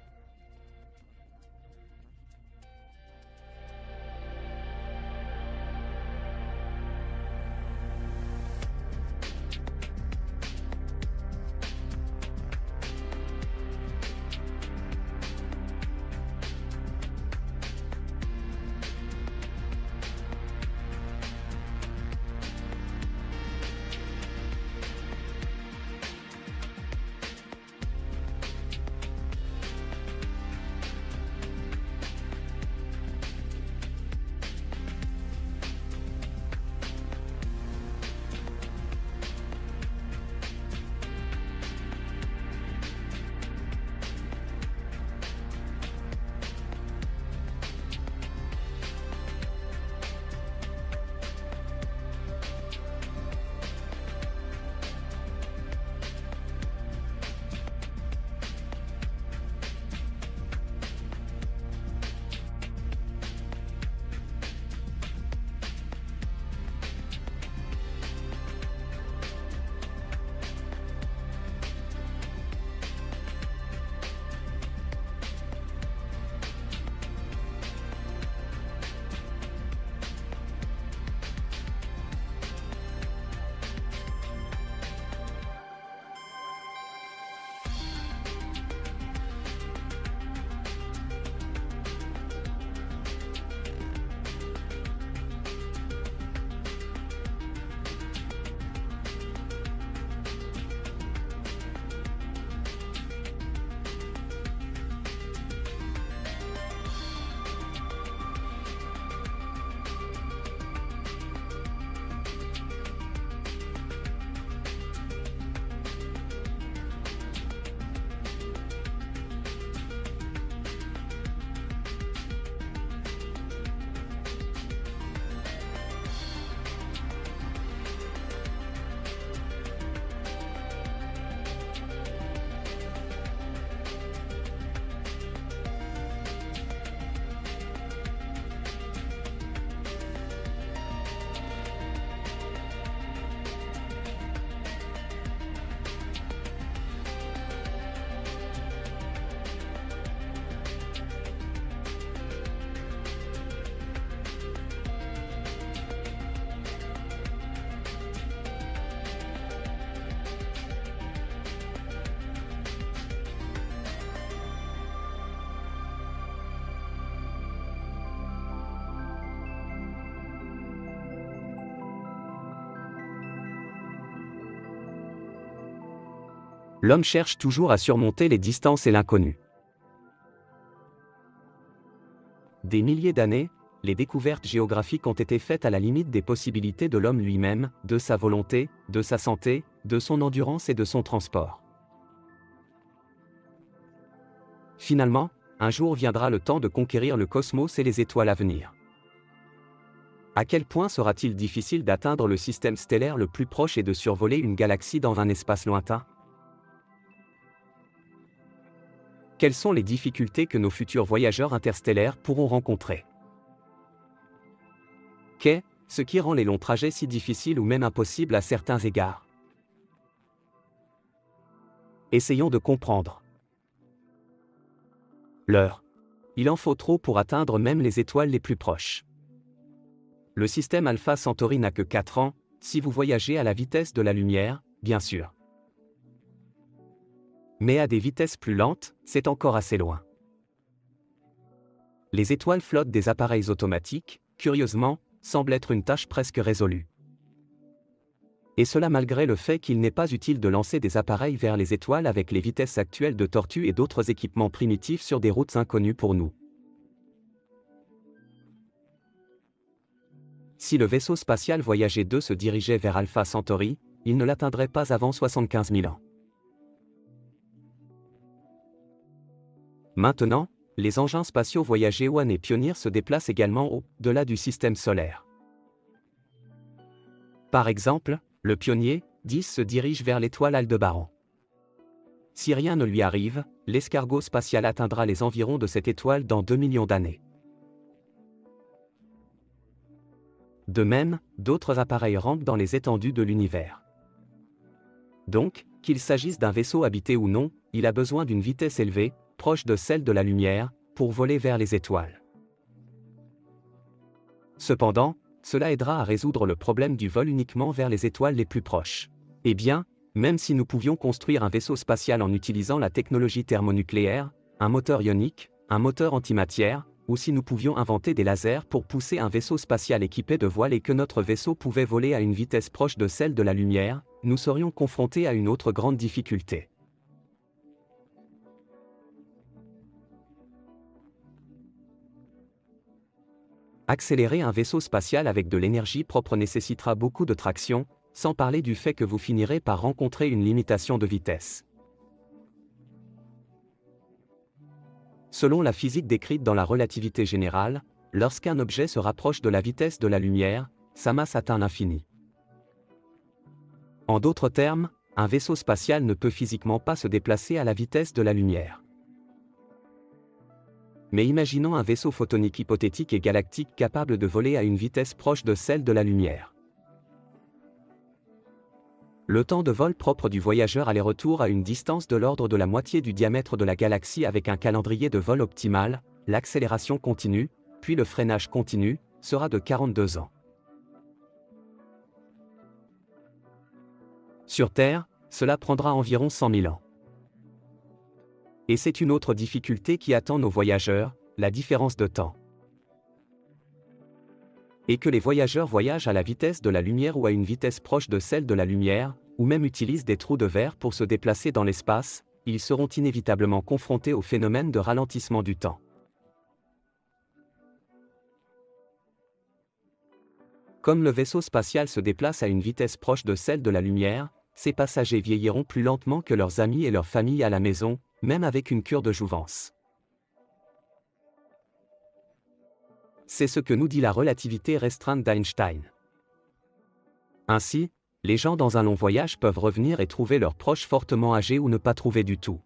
L'homme cherche toujours à surmonter les distances et l'inconnu. Des milliers d'années, les découvertes géographiques ont été faites à la limite des possibilités de l'homme lui-même, de sa volonté, de sa santé, de son endurance et de son transport. Finalement, un jour viendra le temps de conquérir le cosmos et les étoiles à venir. À quel point sera-t-il difficile d'atteindre le système stellaire le plus proche et de survoler une galaxie dans un espace lointain? Quelles sont les difficultés que nos futurs voyageurs interstellaires pourront rencontrer? Qu'est ce qui rend les longs trajets si difficiles ou même impossibles à certains égards? Essayons de comprendre. L'heure. Il en faut trop pour atteindre même les étoiles les plus proches. Le système Alpha Centauri n'a que quatre ans, si vous voyagez à la vitesse de la lumière, bien sûr. Mais à des vitesses plus lentes, c'est encore assez loin. Les étoiles flottent des appareils automatiques, curieusement, semble être une tâche presque résolue. Et cela malgré le fait qu'il n'est pas utile de lancer des appareils vers les étoiles avec les vitesses actuelles de tortues et d'autres équipements primitifs sur des routes inconnues pour nous. Si le vaisseau spatial Voyager deux se dirigeait vers Alpha Centauri, il ne l'atteindrait pas avant soixante-quinze mille ans. Maintenant, les engins spatiaux Voyager un et Pioneer se déplacent également au-delà du système solaire. Par exemple, le Pioneer dix se dirige vers l'étoile Aldébaran. Si rien ne lui arrive, l'escargot spatial atteindra les environs de cette étoile dans deux millions d'années. De même, d'autres appareils rampent dans les étendues de l'univers. Donc, qu'il s'agisse d'un vaisseau habité ou non, il a besoin d'une vitesse élevée, proche de celle de la lumière, pour voler vers les étoiles. Cependant, cela aidera à résoudre le problème du vol uniquement vers les étoiles les plus proches. Eh bien, même si nous pouvions construire un vaisseau spatial en utilisant la technologie thermonucléaire, un moteur ionique, un moteur antimatière, ou si nous pouvions inventer des lasers pour pousser un vaisseau spatial équipé de voiles et que notre vaisseau pouvait voler à une vitesse proche de celle de la lumière, nous serions confrontés à une autre grande difficulté. Accélérer un vaisseau spatial avec de l'énergie propre nécessitera beaucoup de traction, sans parler du fait que vous finirez par rencontrer une limitation de vitesse. Selon la physique décrite dans la relativité générale, lorsqu'un objet se rapproche de la vitesse de la lumière, sa masse atteint l'infini. En d'autres termes, un vaisseau spatial ne peut physiquement pas se déplacer à la vitesse de la lumière. Mais imaginons un vaisseau photonique hypothétique et galactique capable de voler à une vitesse proche de celle de la lumière. Le temps de vol propre du voyageur aller-retour à une distance de l'ordre de la moitié du diamètre de la galaxie avec un calendrier de vol optimal, l'accélération continue, puis le freinage continu, sera de quarante-deux ans. Sur Terre, cela prendra environ cent mille ans. Et c'est une autre difficulté qui attend nos voyageurs, la différence de temps. Et que les voyageurs voyagent à la vitesse de la lumière ou à une vitesse proche de celle de la lumière, ou même utilisent des trous de verre pour se déplacer dans l'espace, ils seront inévitablement confrontés au phénomène de ralentissement du temps. Comme le vaisseau spatial se déplace à une vitesse proche de celle de la lumière, ses passagers vieilliront plus lentement que leurs amis et leurs familles à la maison, même avec une cure de jouvence. C'est ce que nous dit la relativité restreinte d'Einstein. Ainsi, les gens dans un long voyage peuvent revenir et trouver leurs proches fortement âgés ou ne pas trouver du tout.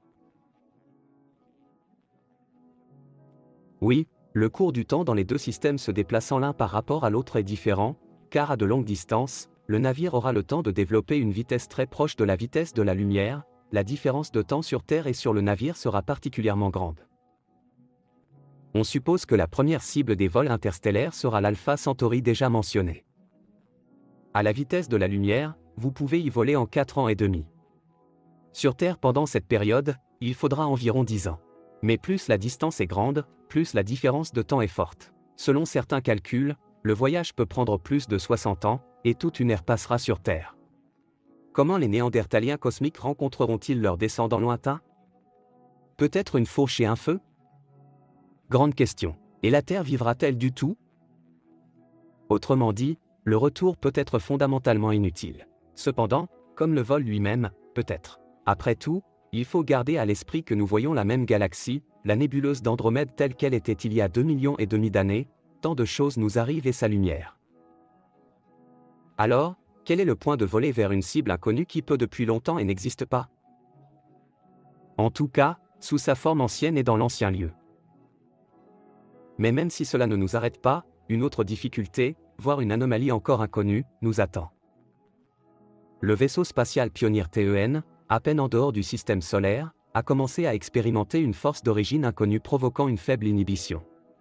Oui, le cours du temps dans les deux systèmes se déplaçant l'un par rapport à l'autre est différent, car à de longues distances, le navire aura le temps de développer une vitesse très proche de la vitesse de la lumière, la différence de temps sur Terre et sur le navire sera particulièrement grande. On suppose que la première cible des vols interstellaires sera l'Alpha Centauri déjà mentionné. À la vitesse de la lumière, vous pouvez y voler en quatre ans et demi. Sur Terre pendant cette période, il faudra environ dix ans. Mais plus la distance est grande, plus la différence de temps est forte. Selon certains calculs, le voyage peut prendre plus de soixante ans, et toute une ère passera sur Terre. Comment les néandertaliens cosmiques rencontreront-ils leurs descendants lointains? Peut-être une fourche et un feu? Grande question. Et la Terre vivra-t-elle du tout? Autrement dit, le retour peut être fondamentalement inutile. Cependant, comme le vol lui-même, peut-être. Après tout, il faut garder à l'esprit que nous voyons la même galaxie, la nébuleuse d'Andromède telle qu'elle était il y a deux millions et demi d'années, tant de choses nous arrivent et sa lumière. Alors, quel est le point de voler vers une cible inconnue qui peut depuis longtemps et n'existe pas? En tout cas, sous sa forme ancienne et dans l'ancien lieu. Mais même si cela ne nous arrête pas, une autre difficulté, voire une anomalie encore inconnue, nous attend. Le vaisseau spatial Pioneer T E N, à peine en dehors du système solaire, a commencé à expérimenter une force d'origine inconnue provoquant une faible inhibition.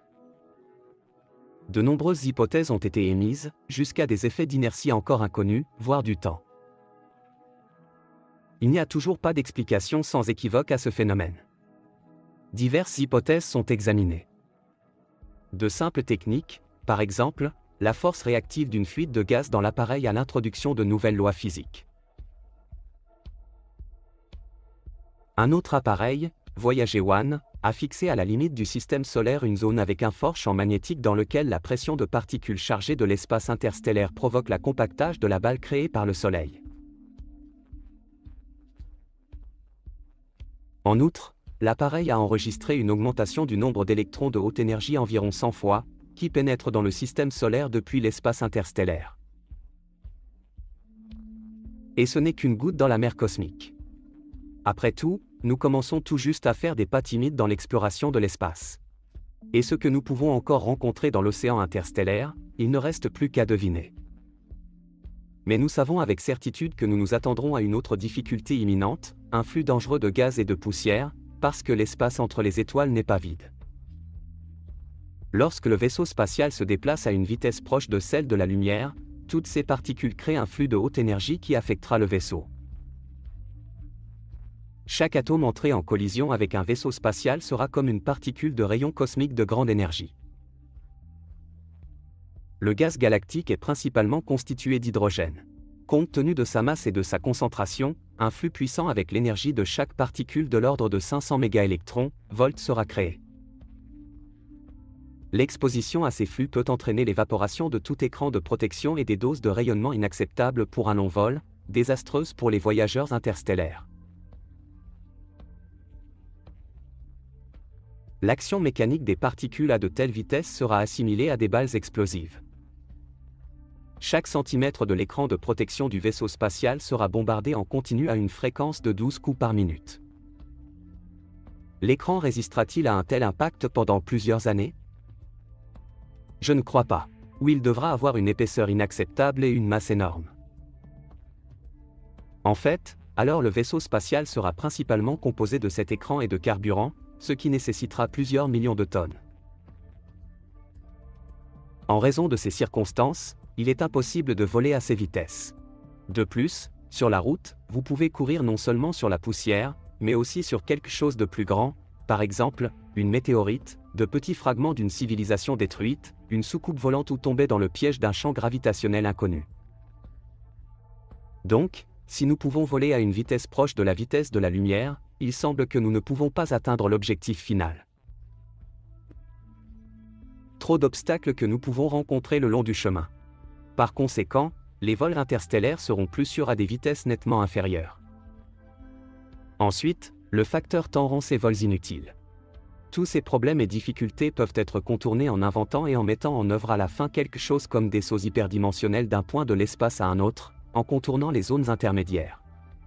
De nombreuses hypothèses ont été émises, jusqu'à des effets d'inertie encore inconnus, voire du temps. Il n'y a toujours pas d'explication sans équivoque à ce phénomène. Diverses hypothèses sont examinées. De simples techniques, par exemple, la force réactive d'une fuite de gaz dans l'appareil à l'introduction de nouvelles lois physiques. Un autre appareil, Voyager un, a fixé à la limite du système solaire une zone avec un fort champ magnétique dans lequel la pression de particules chargées de l'espace interstellaire provoque la compactage de la balle créée par le Soleil. En outre, l'appareil a enregistré une augmentation du nombre d'électrons de haute énergie environ cent fois, qui pénètrent dans le système solaire depuis l'espace interstellaire. Et ce n'est qu'une goutte dans la mer cosmique. Après tout, nous commençons tout juste à faire des pas timides dans l'exploration de l'espace. Et ce que nous pouvons encore rencontrer dans l'océan interstellaire, il ne reste plus qu'à deviner. Mais nous savons avec certitude que nous nous attendrons à une autre difficulté imminente, un flux dangereux de gaz et de poussière, parce que l'espace entre les étoiles n'est pas vide. Lorsque le vaisseau spatial se déplace à une vitesse proche de celle de la lumière, toutes ces particules créent un flux de haute énergie qui affectera le vaisseau. Chaque atome entré en collision avec un vaisseau spatial sera comme une particule de rayon cosmique de grande énergie. Le gaz galactique est principalement constitué d'hydrogène. Compte tenu de sa masse et de sa concentration, un flux puissant avec l'énergie de chaque particule de l'ordre de cinq cents mégaélectrons, volts sera créé. L'exposition à ces flux peut entraîner l'évaporation de tout écran de protection et des doses de rayonnement inacceptables pour un long vol, désastreuses pour les voyageurs interstellaires. L'action mécanique des particules à de telles vitesses sera assimilée à des balles explosives. Chaque centimètre de l'écran de protection du vaisseau spatial sera bombardé en continu à une fréquence de douze coups par minute. L'écran résistera-t-il à un tel impact pendant plusieurs années? Je ne crois pas. Ou il devra avoir une épaisseur inacceptable et une masse énorme. En fait, alors le vaisseau spatial sera principalement composé de cet écran et de carburant, ce qui nécessitera plusieurs millions de tonnes. En raison de ces circonstances, il est impossible de voler à ces vitesses. De plus, sur la route, vous pouvez courir non seulement sur la poussière, mais aussi sur quelque chose de plus grand, par exemple, une météorite, de petits fragments d'une civilisation détruite, une soucoupe volante ou tombée dans le piège d'un champ gravitationnel inconnu. Donc, si nous pouvons voler à une vitesse proche de la vitesse de la lumière, il semble que nous ne pouvons pas atteindre l'objectif final. Trop d'obstacles que nous pouvons rencontrer le long du chemin. Par conséquent, les vols interstellaires seront plus sûrs à des vitesses nettement inférieures. Ensuite, le facteur temps rend ces vols inutiles. Tous ces problèmes et difficultés peuvent être contournés en inventant et en mettant en œuvre à la fin quelque chose comme des sauts hyperdimensionnels d'un point de l'espace à un autre, en contournant les zones intermédiaires.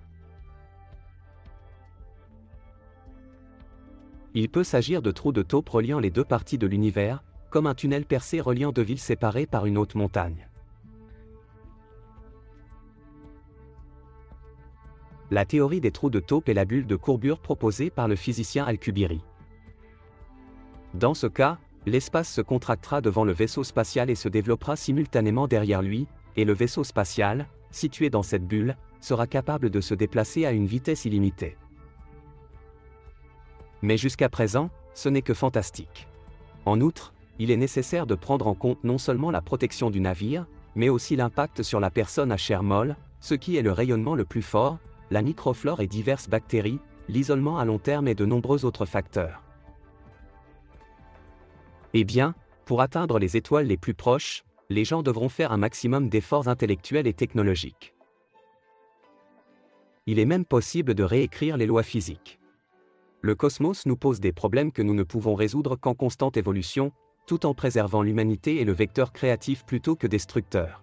Il peut s'agir de trous de taupe reliant les deux parties de l'univers, comme un tunnel percé reliant deux villes séparées par une haute montagne. La théorie des trous de taupe est la bulle de courbure proposée par le physicien Alcubierre. Dans ce cas, l'espace se contractera devant le vaisseau spatial et se développera simultanément derrière lui, et le vaisseau spatial, situé dans cette bulle, sera capable de se déplacer à une vitesse illimitée. Mais jusqu'à présent, ce n'est que fantastique. En outre, il est nécessaire de prendre en compte non seulement la protection du navire, mais aussi l'impact sur la personne à chair molle, Ce qui est le rayonnement le plus fort, la microflore et diverses bactéries, l'isolement à long terme et de nombreux autres facteurs. Eh bien, pour atteindre les étoiles les plus proches, les gens devront faire un maximum d'efforts intellectuels et technologiques. Il est même possible de réécrire les lois physiques. Le cosmos nous pose des problèmes que nous ne pouvons résoudre qu'en constante évolution, tout en préservant l'humanité et le vecteur créatif plutôt que destructeur.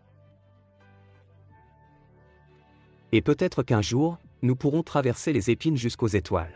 Et peut-être qu'un jour, nous pourrons traverser les épines jusqu'aux étoiles.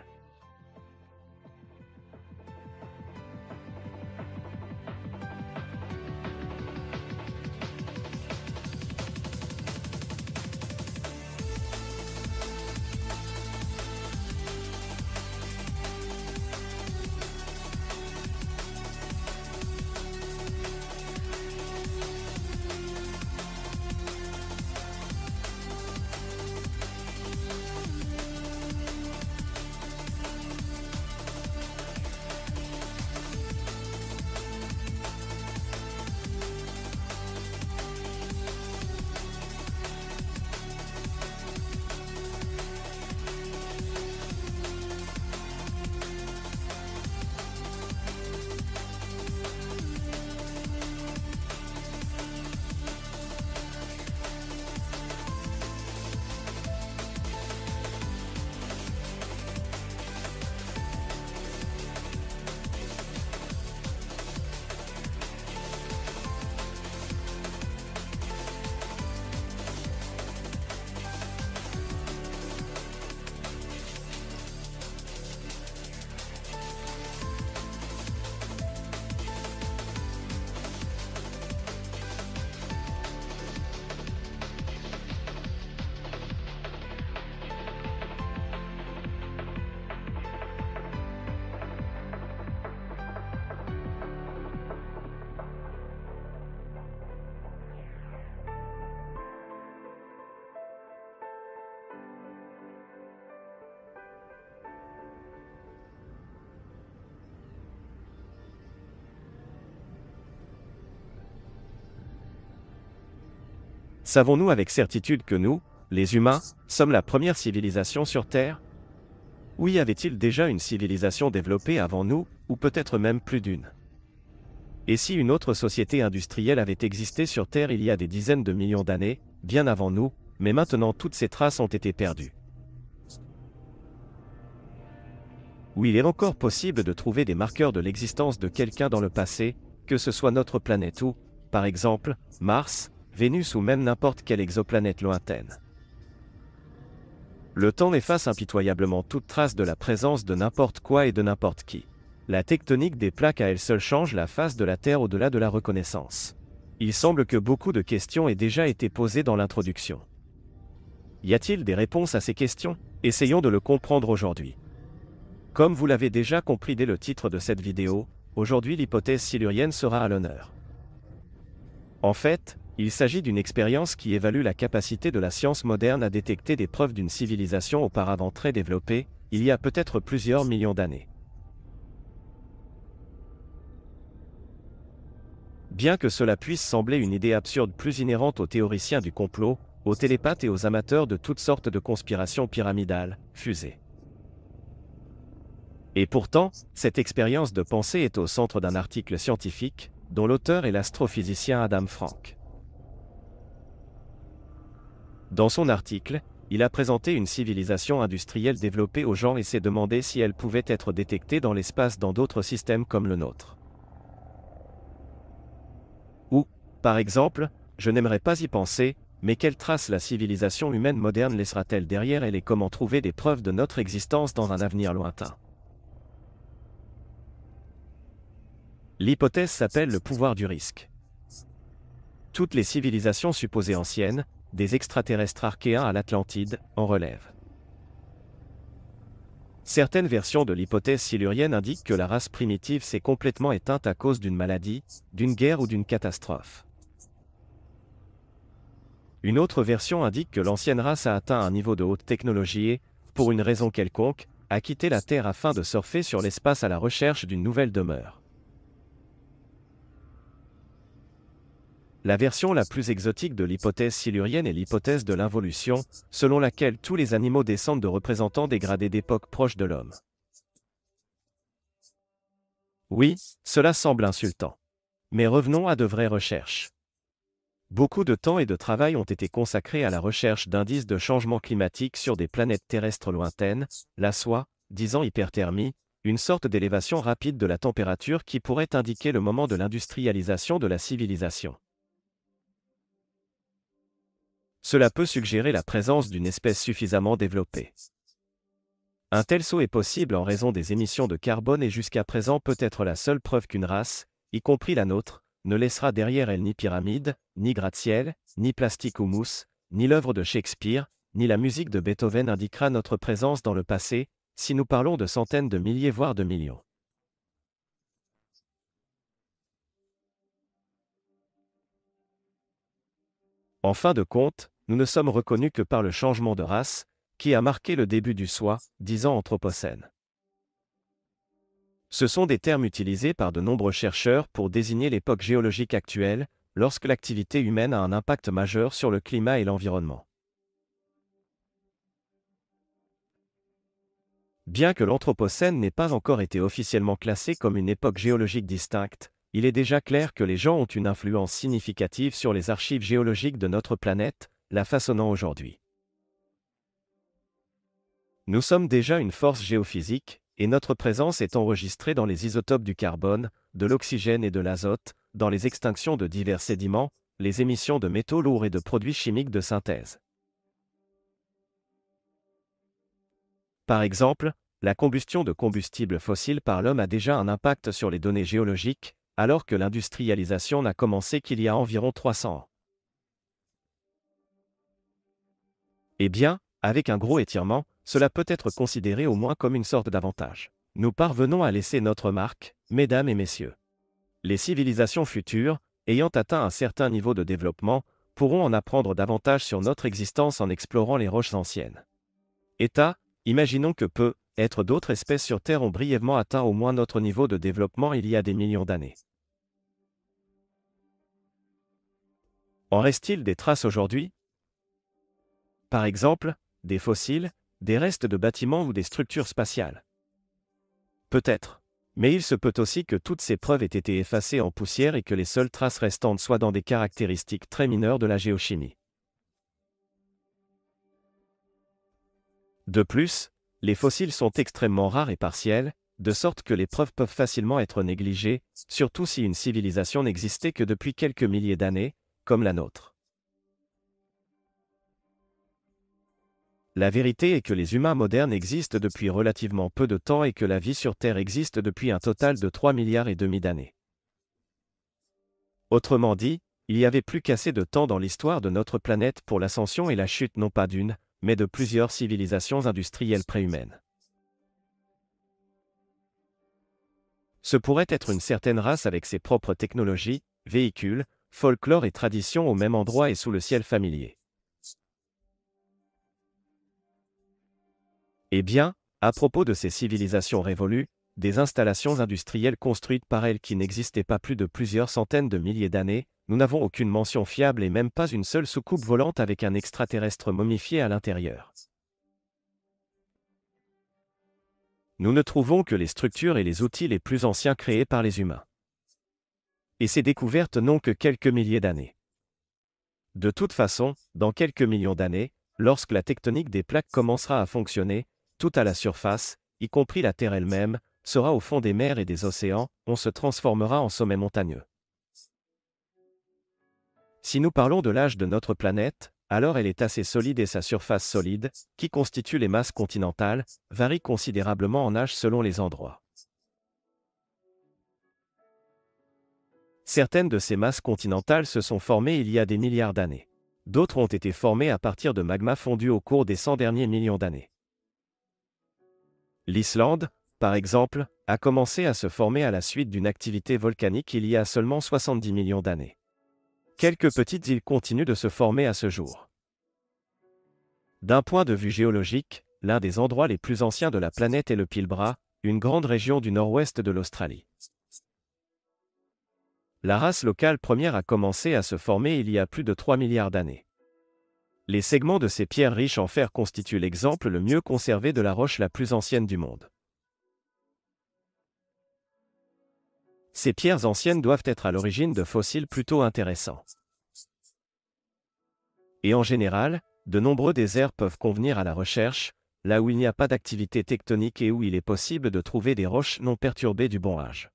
Savons-nous avec certitude que nous, les humains, sommes la première civilisation sur Terre? Ou y avait-il déjà une civilisation développée avant nous, ou peut-être même plus d'une? Et si une autre société industrielle avait existé sur Terre il y a des dizaines de millions d'années, bien avant nous, mais maintenant toutes ces traces ont été perdues? Ou il est encore possible de trouver des marqueurs de l'existence de quelqu'un dans le passé, que ce soit notre planète ou, par exemple, Mars, Vénus ou même n'importe quelle exoplanète lointaine. Le temps efface impitoyablement toute trace de la présence de n'importe quoi et de n'importe qui. La tectonique des plaques à elle seule change la face de la Terre au-delà de la reconnaissance. Il semble que beaucoup de questions aient déjà été posées dans l'introduction. Y a-t-il des réponses à ces questions? Essayons de le comprendre aujourd'hui. Comme vous l'avez déjà compris dès le titre de cette vidéo, aujourd'hui l'hypothèse silurienne sera à l'honneur. En fait, il s'agit d'une expérience qui évalue la capacité de la science moderne à détecter des preuves d'une civilisation auparavant très développée, il y a peut-être plusieurs millions d'années. Bien que cela puisse sembler une idée absurde plus inhérente aux théoriciens du complot, aux télépathes et aux amateurs de toutes sortes de conspirations pyramidales, fusées. Et pourtant, cette expérience de pensée est au centre d'un article scientifique, dont l'auteur est l'astrophysicien Adam Frank. Dans son article, il a présenté une civilisation industrielle développée aux gens et s'est demandé si elle pouvait être détectée dans l'espace dans d'autres systèmes comme le nôtre. Ou, par exemple, je n'aimerais pas y penser, mais quelle trace la civilisation humaine moderne laissera-t-elle derrière elle et comment trouver des preuves de notre existence dans un avenir lointain? L'hypothèse s'appelle le pouvoir du risque. Toutes les civilisations supposées anciennes, des extraterrestres archéens à l'Atlantide, en relèvent. Certaines versions de l'hypothèse silurienne indiquent que la race primitive s'est complètement éteinte à cause d'une maladie, d'une guerre ou d'une catastrophe. Une autre version indique que l'ancienne race a atteint un niveau de haute technologie et, pour une raison quelconque, a quitté la Terre afin de surfer sur l'espace à la recherche d'une nouvelle demeure. La version la plus exotique de l'hypothèse silurienne est l'hypothèse de l'involution, selon laquelle tous les animaux descendent de représentants dégradés d'époques proches de l'homme. Oui, cela semble insultant. Mais revenons à de vraies recherches. Beaucoup de temps et de travail ont été consacrés à la recherche d'indices de changement climatique sur des planètes terrestres lointaines, la soie, disant hyperthermie, une sorte d'élévation rapide de la température qui pourrait indiquer le moment de l'industrialisation de la civilisation. Cela peut suggérer la présence d'une espèce suffisamment développée. Un tel saut est possible en raison des émissions de carbone et jusqu'à présent peut être la seule preuve qu'une race, y compris la nôtre, ne laissera derrière elle ni pyramide, ni gratte-ciel, ni plastique ou mousse, ni l'œuvre de Shakespeare, ni la musique de Beethoven indiquera notre présence dans le passé, si nous parlons de centaines de milliers voire de millions. En fin de compte, nous ne sommes reconnus que par le changement de race, qui a marqué le début du soi, disant Anthropocène. Ce sont des termes utilisés par de nombreux chercheurs pour désigner l'époque géologique actuelle, lorsque l'activité humaine a un impact majeur sur le climat et l'environnement. Bien que l'Anthropocène n'ait pas encore été officiellement classé comme une époque géologique distincte, il est déjà clair que les gens ont une influence significative sur les archives géologiques de notre planète, la façonnant aujourd'hui. Nous sommes déjà une force géophysique, et notre présence est enregistrée dans les isotopes du carbone, de l'oxygène et de l'azote, dans les extinctions de divers sédiments, les émissions de métaux lourds et de produits chimiques de synthèse. Par exemple, la combustion de combustibles fossiles par l'homme a déjà un impact sur les données géologiques, alors que l'industrialisation n'a commencé qu'il y a environ trois cents ans. Eh bien, avec un gros étirement, cela peut être considéré au moins comme une sorte d'avantage. Nous parvenons à laisser notre marque, mesdames et messieurs. Les civilisations futures, ayant atteint un certain niveau de développement, pourront en apprendre davantage sur notre existence en explorant les roches anciennes. État, imaginons que peu, être d'autres espèces sur Terre ont brièvement atteint au moins notre niveau de développement il y a des millions d'années. En reste-t-il des traces aujourd'hui ? Par exemple, des fossiles, des restes de bâtiments ou des structures spatiales. Peut-être. Mais il se peut aussi que toutes ces preuves aient été effacées en poussière et que les seules traces restantes soient dans des caractéristiques très mineures de la géochimie. De plus, les fossiles sont extrêmement rares et partiels, de sorte que les preuves peuvent facilement être négligées, surtout si une civilisation n'existait que depuis quelques milliers d'années, comme la nôtre. La vérité est que les humains modernes existent depuis relativement peu de temps et que la vie sur Terre existe depuis un total de trois milliards et demi d'années. Autrement dit, il y avait plus qu'assez de temps dans l'histoire de notre planète pour l'ascension et la chute non pas d'une, mais de plusieurs civilisations industrielles préhumaines. Ce pourrait être une certaine race avec ses propres technologies, véhicules, folklore et traditions au même endroit et sous le ciel familier. Eh bien, à propos de ces civilisations révolues, des installations industrielles construites par elles qui n'existaient pas plus de plusieurs centaines de milliers d'années, nous n'avons aucune mention fiable et même pas une seule soucoupe volante avec un extraterrestre momifié à l'intérieur. Nous ne trouvons que les structures et les outils les plus anciens créés par les humains. Et ces découvertes n'ont que quelques milliers d'années. De toute façon, dans quelques millions d'années, lorsque la tectonique des plaques commencera à fonctionner, tout à la surface, y compris la Terre elle-même, sera au fond des mers et des océans, on se transformera en sommet montagneux. Si nous parlons de l'âge de notre planète, alors elle est assez solide et sa surface solide, qui constitue les masses continentales, varie considérablement en âge selon les endroits. Certaines de ces masses continentales se sont formées il y a des milliards d'années. D'autres ont été formées à partir de magma fondu au cours des cent derniers millions d'années. L'Islande, par exemple, a commencé à se former à la suite d'une activité volcanique il y a seulement soixante-dix millions d'années. Quelques petites îles continuent de se former à ce jour. D'un point de vue géologique, l'un des endroits les plus anciens de la planète est le Pilbara, une grande région du nord-ouest de l'Australie. La race locale première a commencé à se former il y a plus de trois milliards d'années. Les segments de ces pierres riches en fer constituent l'exemple le mieux conservé de la roche la plus ancienne du monde. Ces pierres anciennes doivent être à l'origine de fossiles plutôt intéressants. Et en général, de nombreux déserts peuvent convenir à la recherche, là où il n'y a pas d'activité tectonique et où il est possible de trouver des roches non perturbées du bon âge.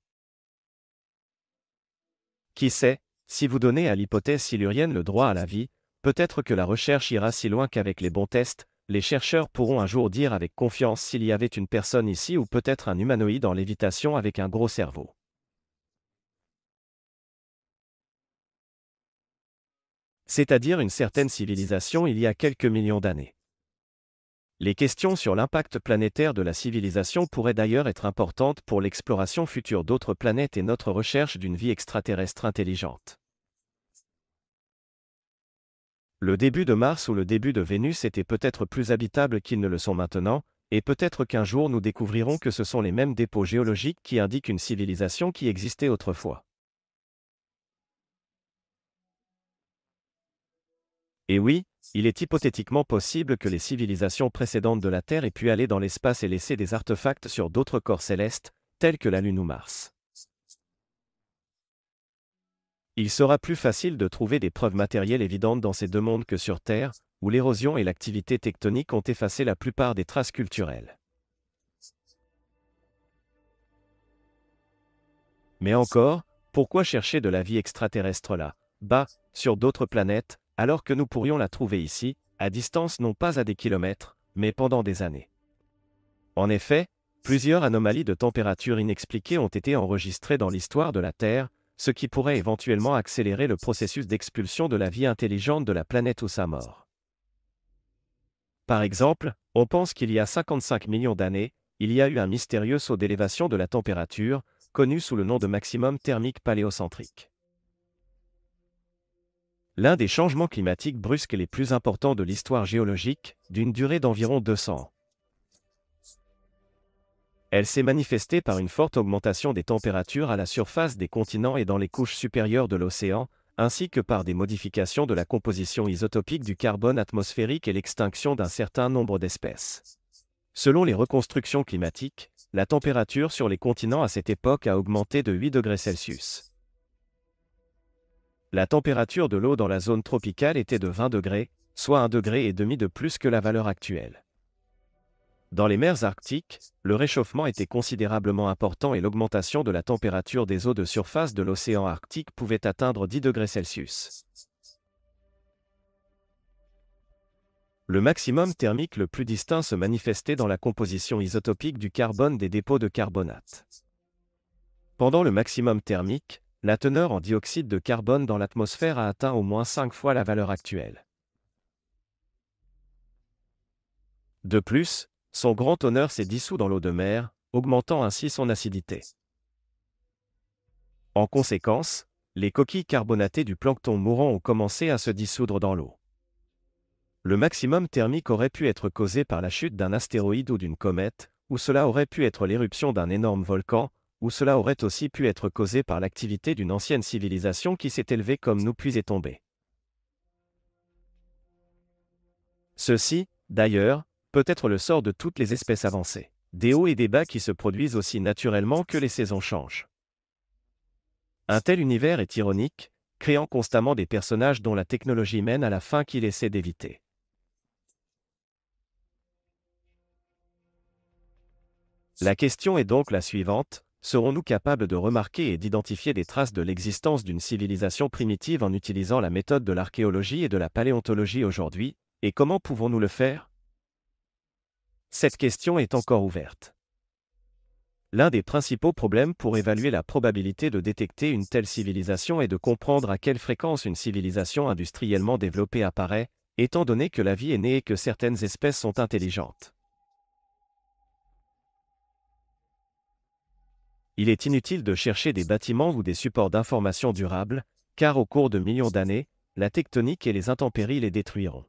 Qui sait, si vous donnez à l'hypothèse silurienne le droit à la vie, peut-être que la recherche ira si loin qu'avec les bons tests, les chercheurs pourront un jour dire avec confiance s'il y avait une personne ici ou peut-être un humanoïde en lévitation avec un gros cerveau. C'est-à-dire une certaine civilisation il y a quelques millions d'années. Les questions sur l'impact planétaire de la civilisation pourraient d'ailleurs être importantes pour l'exploration future d'autres planètes et notre recherche d'une vie extraterrestre intelligente. Le début de Mars ou le début de Vénus étaient peut-être plus habitables qu'ils ne le sont maintenant, et peut-être qu'un jour nous découvrirons que ce sont les mêmes dépôts géologiques qui indiquent une civilisation qui existait autrefois. Et oui, il est hypothétiquement possible que les civilisations précédentes de la Terre aient pu aller dans l'espace et laisser des artefacts sur d'autres corps célestes, tels que la Lune ou Mars. Il sera plus facile de trouver des preuves matérielles évidentes dans ces deux mondes que sur Terre, où l'érosion et l'activité tectonique ont effacé la plupart des traces culturelles. Mais encore, pourquoi chercher de la vie extraterrestre là, bas, sur d'autres planètes, alors que nous pourrions la trouver ici, à distance non pas à des kilomètres, mais pendant des années. En effet, plusieurs anomalies de température inexpliquées ont été enregistrées dans l'histoire de la Terre, ce qui pourrait éventuellement accélérer le processus d'expulsion de la vie intelligente de la planète ou sa mort. Par exemple, on pense qu'il y a cinquante-cinq millions d'années, il y a eu un mystérieux saut d'élévation de la température, connu sous le nom de maximum thermique paléocentrique. L'un des changements climatiques brusques les plus importants de l'histoire géologique, d'une durée d'environ deux cents ans. Elle s'est manifestée par une forte augmentation des températures à la surface des continents et dans les couches supérieures de l'océan, ainsi que par des modifications de la composition isotopique du carbone atmosphérique et l'extinction d'un certain nombre d'espèces. Selon les reconstructions climatiques, la température sur les continents à cette époque a augmenté de huit degrés Celsius. La température de l'eau dans la zone tropicale était de vingt degrés, soit un degré et demi de plus que la valeur actuelle. Dans les mers arctiques, le réchauffement était considérablement important et l'augmentation de la température des eaux de surface de l'océan Arctique pouvait atteindre dix degrés Celsius. Le maximum thermique le plus distinct se manifestait dans la composition isotopique du carbone des dépôts de carbonate. Pendant le maximum thermique, la teneur en dioxyde de carbone dans l'atmosphère a atteint au moins cinq fois la valeur actuelle. De plus, son grand teneur s'est dissous dans l'eau de mer, augmentant ainsi son acidité. En conséquence, les coquilles carbonatées du plancton mourant ont commencé à se dissoudre dans l'eau. Le maximum thermique aurait pu être causé par la chute d'un astéroïde ou d'une comète, ou cela aurait pu être l'éruption d'un énorme volcan, ou cela aurait aussi pu être causé par l'activité d'une ancienne civilisation qui s'est élevée comme nous puis est tombée. Ceci, d'ailleurs, peut être le sort de toutes les espèces avancées. Des hauts et des bas qui se produisent aussi naturellement que les saisons changent. Un tel univers est ironique, créant constamment des personnages dont la technologie mène à la fin qu'il essaie d'éviter. La question est donc la suivante. Serons-nous capables de remarquer et d'identifier des traces de l'existence d'une civilisation primitive en utilisant la méthode de l'archéologie et de la paléontologie aujourd'hui, et comment pouvons-nous le faire? Cette question est encore ouverte. L'un des principaux problèmes pour évaluer la probabilité de détecter une telle civilisation est de comprendre à quelle fréquence une civilisation industriellement développée apparaît, étant donné que la vie est née et que certaines espèces sont intelligentes. Il est inutile de chercher des bâtiments ou des supports d'information durables, car au cours de millions d'années, la tectonique et les intempéries les détruiront.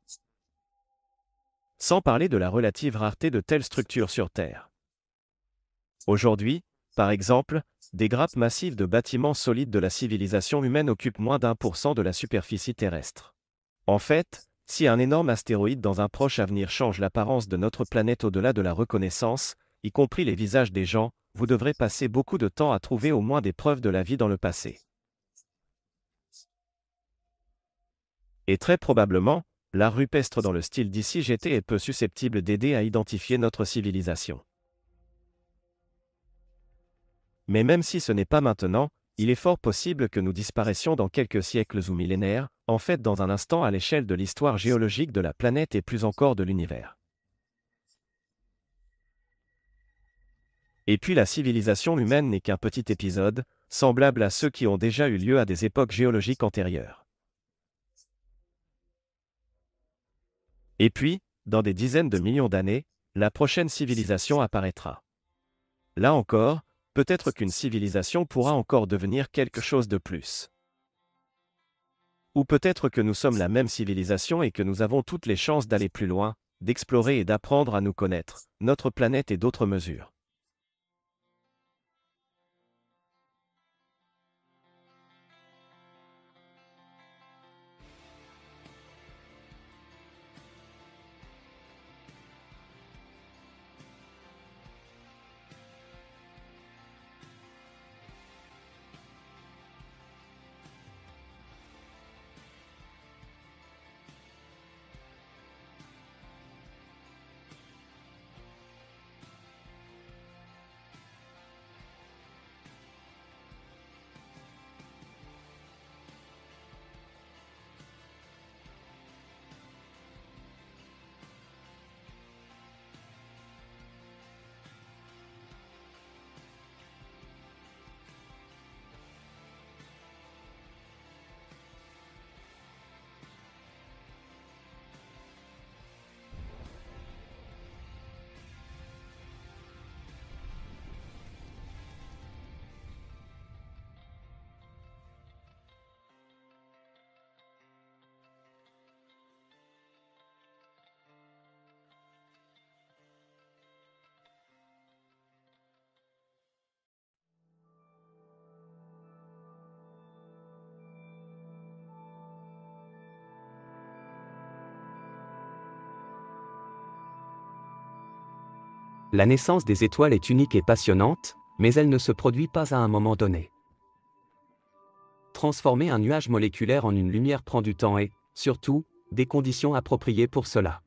Sans parler de la relative rareté de telles structures sur Terre. Aujourd'hui, Par exemple, des grappes massives de bâtiments solides de la civilisation humaine occupent moins d'un pour cent de la superficie terrestre. En fait, si un énorme astéroïde dans un proche avenir change l'apparence de notre planète au-delà de la reconnaissance, y compris les visages des gens, vous devrez passer beaucoup de temps à trouver au moins des preuves de la vie dans le passé. Et très probablement, l'art rupestre dans le style d'ici G T est peu susceptible d'aider à identifier notre civilisation. Mais même si ce n'est pas maintenant, il est fort possible que nous disparaissions dans quelques siècles ou millénaires, en fait dans un instant à l'échelle de l'histoire géologique de la planète et plus encore de l'univers. Et puis la civilisation humaine n'est qu'un petit épisode, semblable à ceux qui ont déjà eu lieu à des époques géologiques antérieures. Et puis, dans des dizaines de millions d'années, la prochaine civilisation apparaîtra. Là encore, peut-être qu'une civilisation pourra encore devenir quelque chose de plus. Ou peut-être que nous sommes la même civilisation et que nous avons toutes les chances d'aller plus loin, d'explorer et d'apprendre à nous connaître, notre planète et d'autres mesures. La naissance des étoiles est unique et passionnante, mais elle ne se produit pas à un moment donné. Transformer un nuage moléculaire en une lumière prend du temps et, surtout, des conditions appropriées pour cela.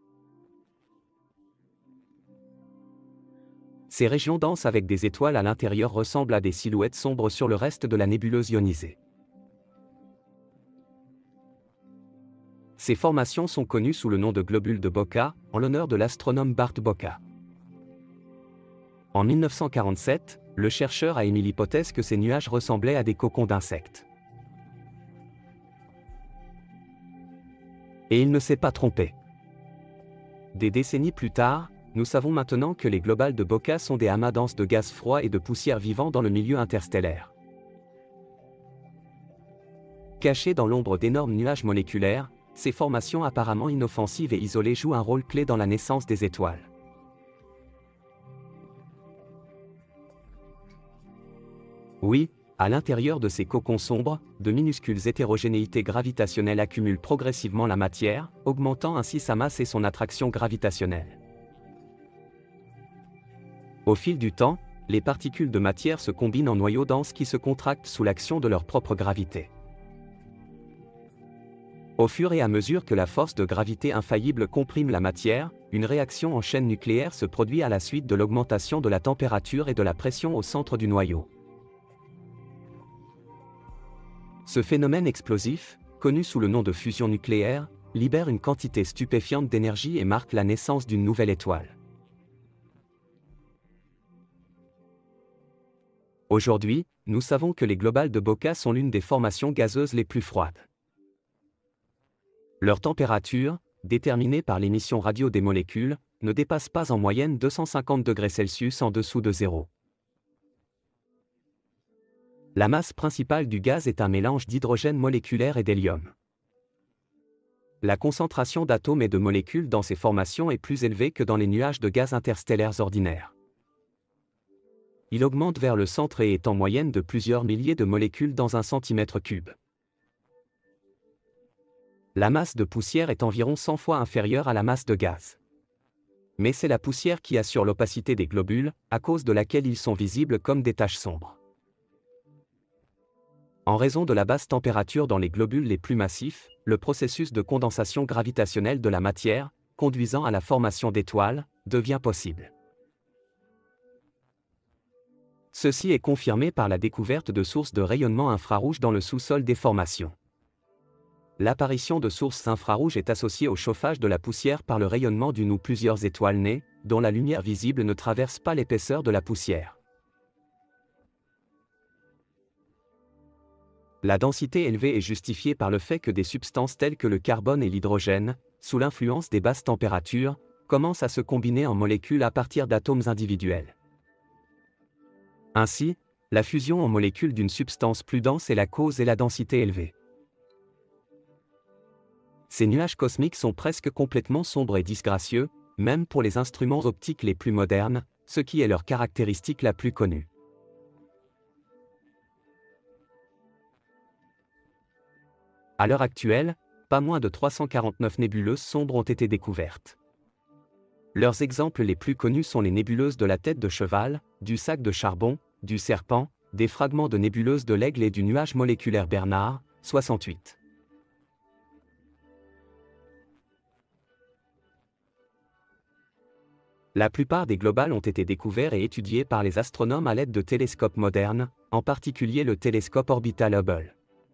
Ces régions denses avec des étoiles à l'intérieur ressemblent à des silhouettes sombres sur le reste de la nébuleuse ionisée. Ces formations sont connues sous le nom de globules de Bokka, en l'honneur de l'astronome Bart Bokka. En mille neuf cent quarante-sept, le chercheur a émis l'hypothèse que ces nuages ressemblaient à des cocons d'insectes. Et il ne s'est pas trompé. Des décennies plus tard, nous savons maintenant que les globales de Bokka sont des amas denses de gaz froid et de poussière vivant dans le milieu interstellaire. Cachés dans l'ombre d'énormes nuages moléculaires, ces formations apparemment inoffensives et isolées jouent un rôle clé dans la naissance des étoiles. Oui, à l'intérieur de ces cocons sombres, de minuscules hétérogénéités gravitationnelles accumulent progressivement la matière, augmentant ainsi sa masse et son attraction gravitationnelle. Au fil du temps, les particules de matière se combinent en noyaux denses qui se contractent sous l'action de leur propre gravité. Au fur et à mesure que la force de gravité infaillible comprime la matière, une réaction en chaîne nucléaire se produit à la suite de l'augmentation de la température et de la pression au centre du noyau. Ce phénomène explosif, connu sous le nom de fusion nucléaire, libère une quantité stupéfiante d'énergie et marque la naissance d'une nouvelle étoile. Aujourd'hui, nous savons que les globales de Bokka sont l'une des formations gazeuses les plus froides. Leur température, déterminée par l'émission radio des molécules, ne dépasse pas en moyenne deux cent cinquante degrés Celsius en dessous de zéro. La masse principale du gaz est un mélange d'hydrogène moléculaire et d'hélium. La concentration d'atomes et de molécules dans ces formations est plus élevée que dans les nuages de gaz interstellaires ordinaires. Il augmente vers le centre et est en moyenne de plusieurs milliers de molécules dans un centimètre cube. La masse de poussière est environ cent fois inférieure à la masse de gaz. Mais c'est la poussière qui assure l'opacité des globules, à cause de laquelle ils sont visibles comme des taches sombres. En raison de la basse température dans les globules les plus massifs, le processus de condensation gravitationnelle de la matière, conduisant à la formation d'étoiles, devient possible. Ceci est confirmé par la découverte de sources de rayonnement infrarouge dans le sous-sol des formations. L'apparition de sources infrarouges est associée au chauffage de la poussière par le rayonnement d'une ou plusieurs étoiles nées, dont la lumière visible ne traverse pas l'épaisseur de la poussière. La densité élevée est justifiée par le fait que des substances telles que le carbone et l'hydrogène, sous l'influence des basses températures, commencent à se combiner en molécules à partir d'atomes individuels. Ainsi, la fusion en molécules d'une substance plus dense est la cause et la densité élevée. Ces nuages cosmiques sont presque complètement sombres et disgracieux, même pour les instruments optiques les plus modernes, ce qui est leur caractéristique la plus connue. À l'heure actuelle, pas moins de trois cent quarante-neuf nébuleuses sombres ont été découvertes. Leurs exemples les plus connus sont les nébuleuses de la tête de cheval, du sac de charbon, du serpent, des fragments de nébuleuses de l'Aigle et du nuage moléculaire Bernard, soixante-huit. La plupart des globales ont été découverts et étudiés par les astronomes à l'aide de télescopes modernes, en particulier le télescope orbital Hubble.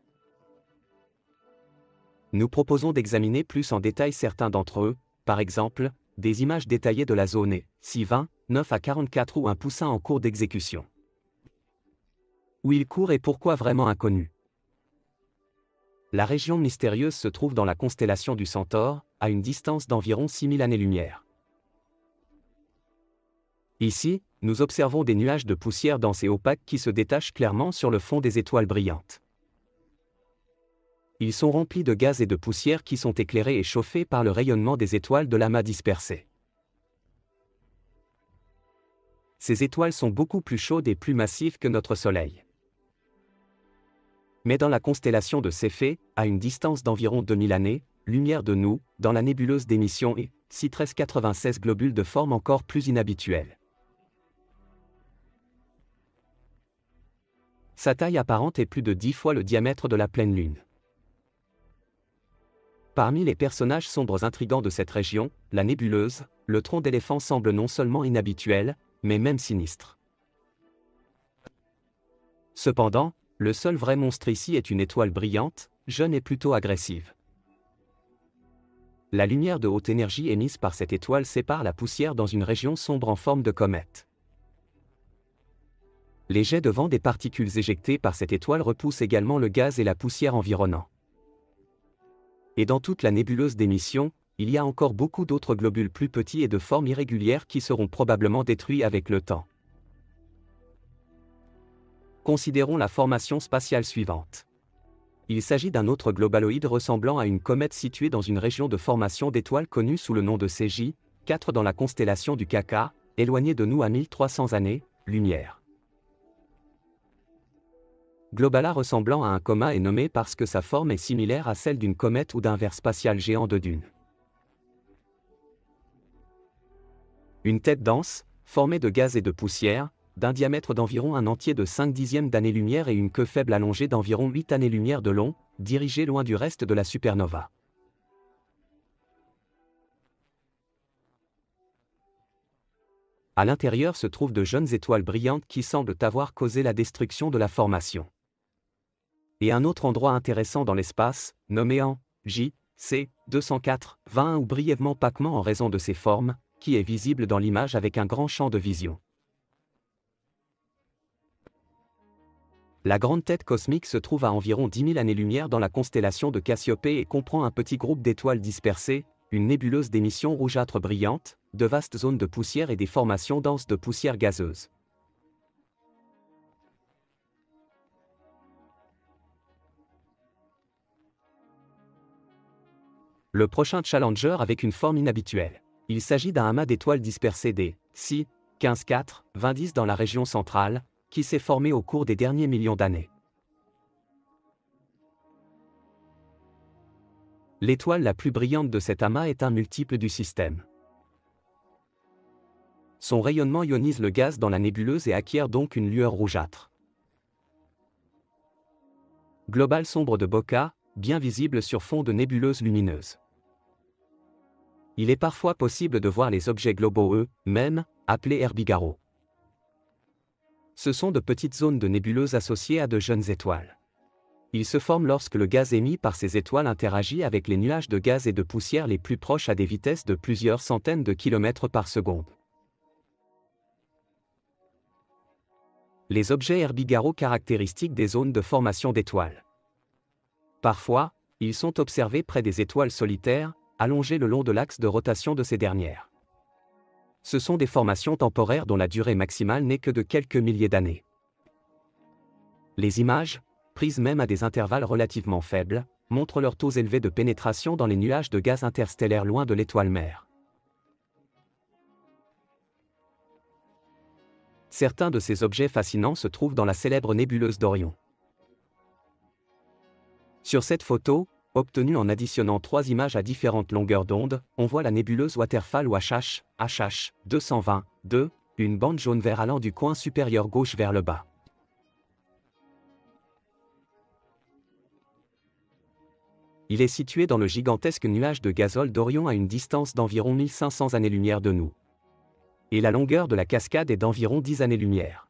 Nous proposons d'examiner plus en détail certains d'entre eux, par exemple, des images détaillées de la zone E, C vingt, neuf à quarante-quatre ou un poussin en cours d'exécution. Où il court et pourquoi vraiment inconnu. La région mystérieuse se trouve dans la constellation du Centaure, à une distance d'environ six mille années-lumière. Ici, nous observons des nuages de poussière dense et opaque qui se détachent clairement sur le fond des étoiles brillantes. Ils sont remplis de gaz et de poussière qui sont éclairés et chauffés par le rayonnement des étoiles de l'amas dispersé. Ces étoiles sont beaucoup plus chaudes et plus massives que notre Soleil. Mais dans la constellation de Céphée, à une distance d'environ deux mille années, lumière de nous, dans la nébuleuse d'émission E, C treize quatre-vingt-seize globules de forme encore plus inhabituelle. Sa taille apparente est plus de dix fois le diamètre de la pleine Lune. Parmi les personnages sombres intrigants de cette région, la nébuleuse, le tronc d'éléphant semble non seulement inhabituel, mais même sinistre. Cependant, le seul vrai monstre ici est une étoile brillante, jeune et plutôt agressive. La lumière de haute énergie émise par cette étoile sépare la poussière dans une région sombre en forme de comète. Les jets de vent des particules éjectées par cette étoile repoussent également le gaz et la poussière environnants. Et dans toute la nébuleuse d'émission, il y a encore beaucoup d'autres globules plus petits et de forme irrégulière qui seront probablement détruits avec le temps. Considérons la formation spatiale suivante. Il s'agit d'un autre globaloïde ressemblant à une comète située dans une région de formation d'étoiles connue sous le nom de C J quatre dans la constellation du K K, éloignée de nous à mille trois cents années-lumière. Globala ressemblant à un coma est nommé parce que sa forme est similaire à celle d'une comète ou d'un ver spatial géant de dune. Une tête dense, formée de gaz et de poussière, d'un diamètre d'environ un entier de cinq dixièmes d'année-lumière et une queue faible allongée d'environ huit années-lumière de long, dirigée loin du reste de la supernova. À l'intérieur se trouvent de jeunes étoiles brillantes qui semblent avoir causé la destruction de la formation. Et un autre endroit intéressant dans l'espace, nommé en J C deux cent quatre vingt ou brièvement Pacman en raison de ses formes, qui est visible dans l'image avec un grand champ de vision. La grande tête cosmique se trouve à environ dix mille années-lumière dans la constellation de Cassiopée et comprend un petit groupe d'étoiles dispersées, une nébuleuse d'émission rougeâtre brillante, de vastes zones de poussière et des formations denses de poussière gazeuse. Le prochain Challenger avec une forme inhabituelle. Il s'agit d'un amas d'étoiles dispersées des C quinze virgule quatre, vingt-dix dans la région centrale, qui s'est formé au cours des derniers millions d'années. L'étoile la plus brillante de cet amas est un multiple du système. Son rayonnement ionise le gaz dans la nébuleuse et acquiert donc une lueur rougeâtre. Globale sombre de Bokka, bien visible sur fond de nébuleuse lumineuse. Il est parfois possible de voir les objets globaux eux-mêmes, appelés Herbigaro. Ce sont de petites zones de nébuleuses associées à de jeunes étoiles. Ils se forment lorsque le gaz émis par ces étoiles interagit avec les nuages de gaz et de poussière les plus proches à des vitesses de plusieurs centaines de kilomètres par seconde. Les objets Herbigaro caractéristiques des zones de formation d'étoiles. Parfois, ils sont observés près des étoiles solitaires, allongées le long de l'axe de rotation de ces dernières. Ce sont des formations temporaires dont la durée maximale n'est que de quelques milliers d'années. Les images, prises même à des intervalles relativement faibles, montrent leurs taux élevés de pénétration dans les nuages de gaz interstellaires loin de l'étoile mère. Certains de ces objets fascinants se trouvent dans la célèbre nébuleuse d'Orion. Sur cette photo, obtenue en additionnant trois images à différentes longueurs d'onde, on voit la nébuleuse Waterfall ou H H, H H deux cent vingt, deux, une bande jaune-vert allant du coin supérieur gauche vers le bas. Il est situé dans le gigantesque nuage de gazole d'Orion à une distance d'environ mille cinq cents années-lumière de nous. Et la longueur de la cascade est d'environ dix années-lumière.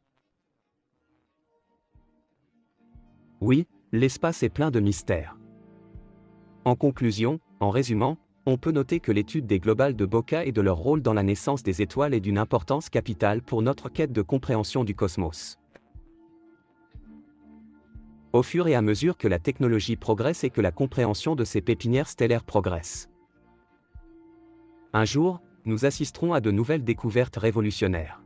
Oui, l'espace est plein de mystères. En conclusion, en résumant, on peut noter que l'étude des globales de Bokka et de leur rôle dans la naissance des étoiles est d'une importance capitale pour notre quête de compréhension du cosmos. Au fur et à mesure que la technologie progresse et que la compréhension de ces pépinières stellaires progresse. Un jour, nous assisterons à de nouvelles découvertes révolutionnaires.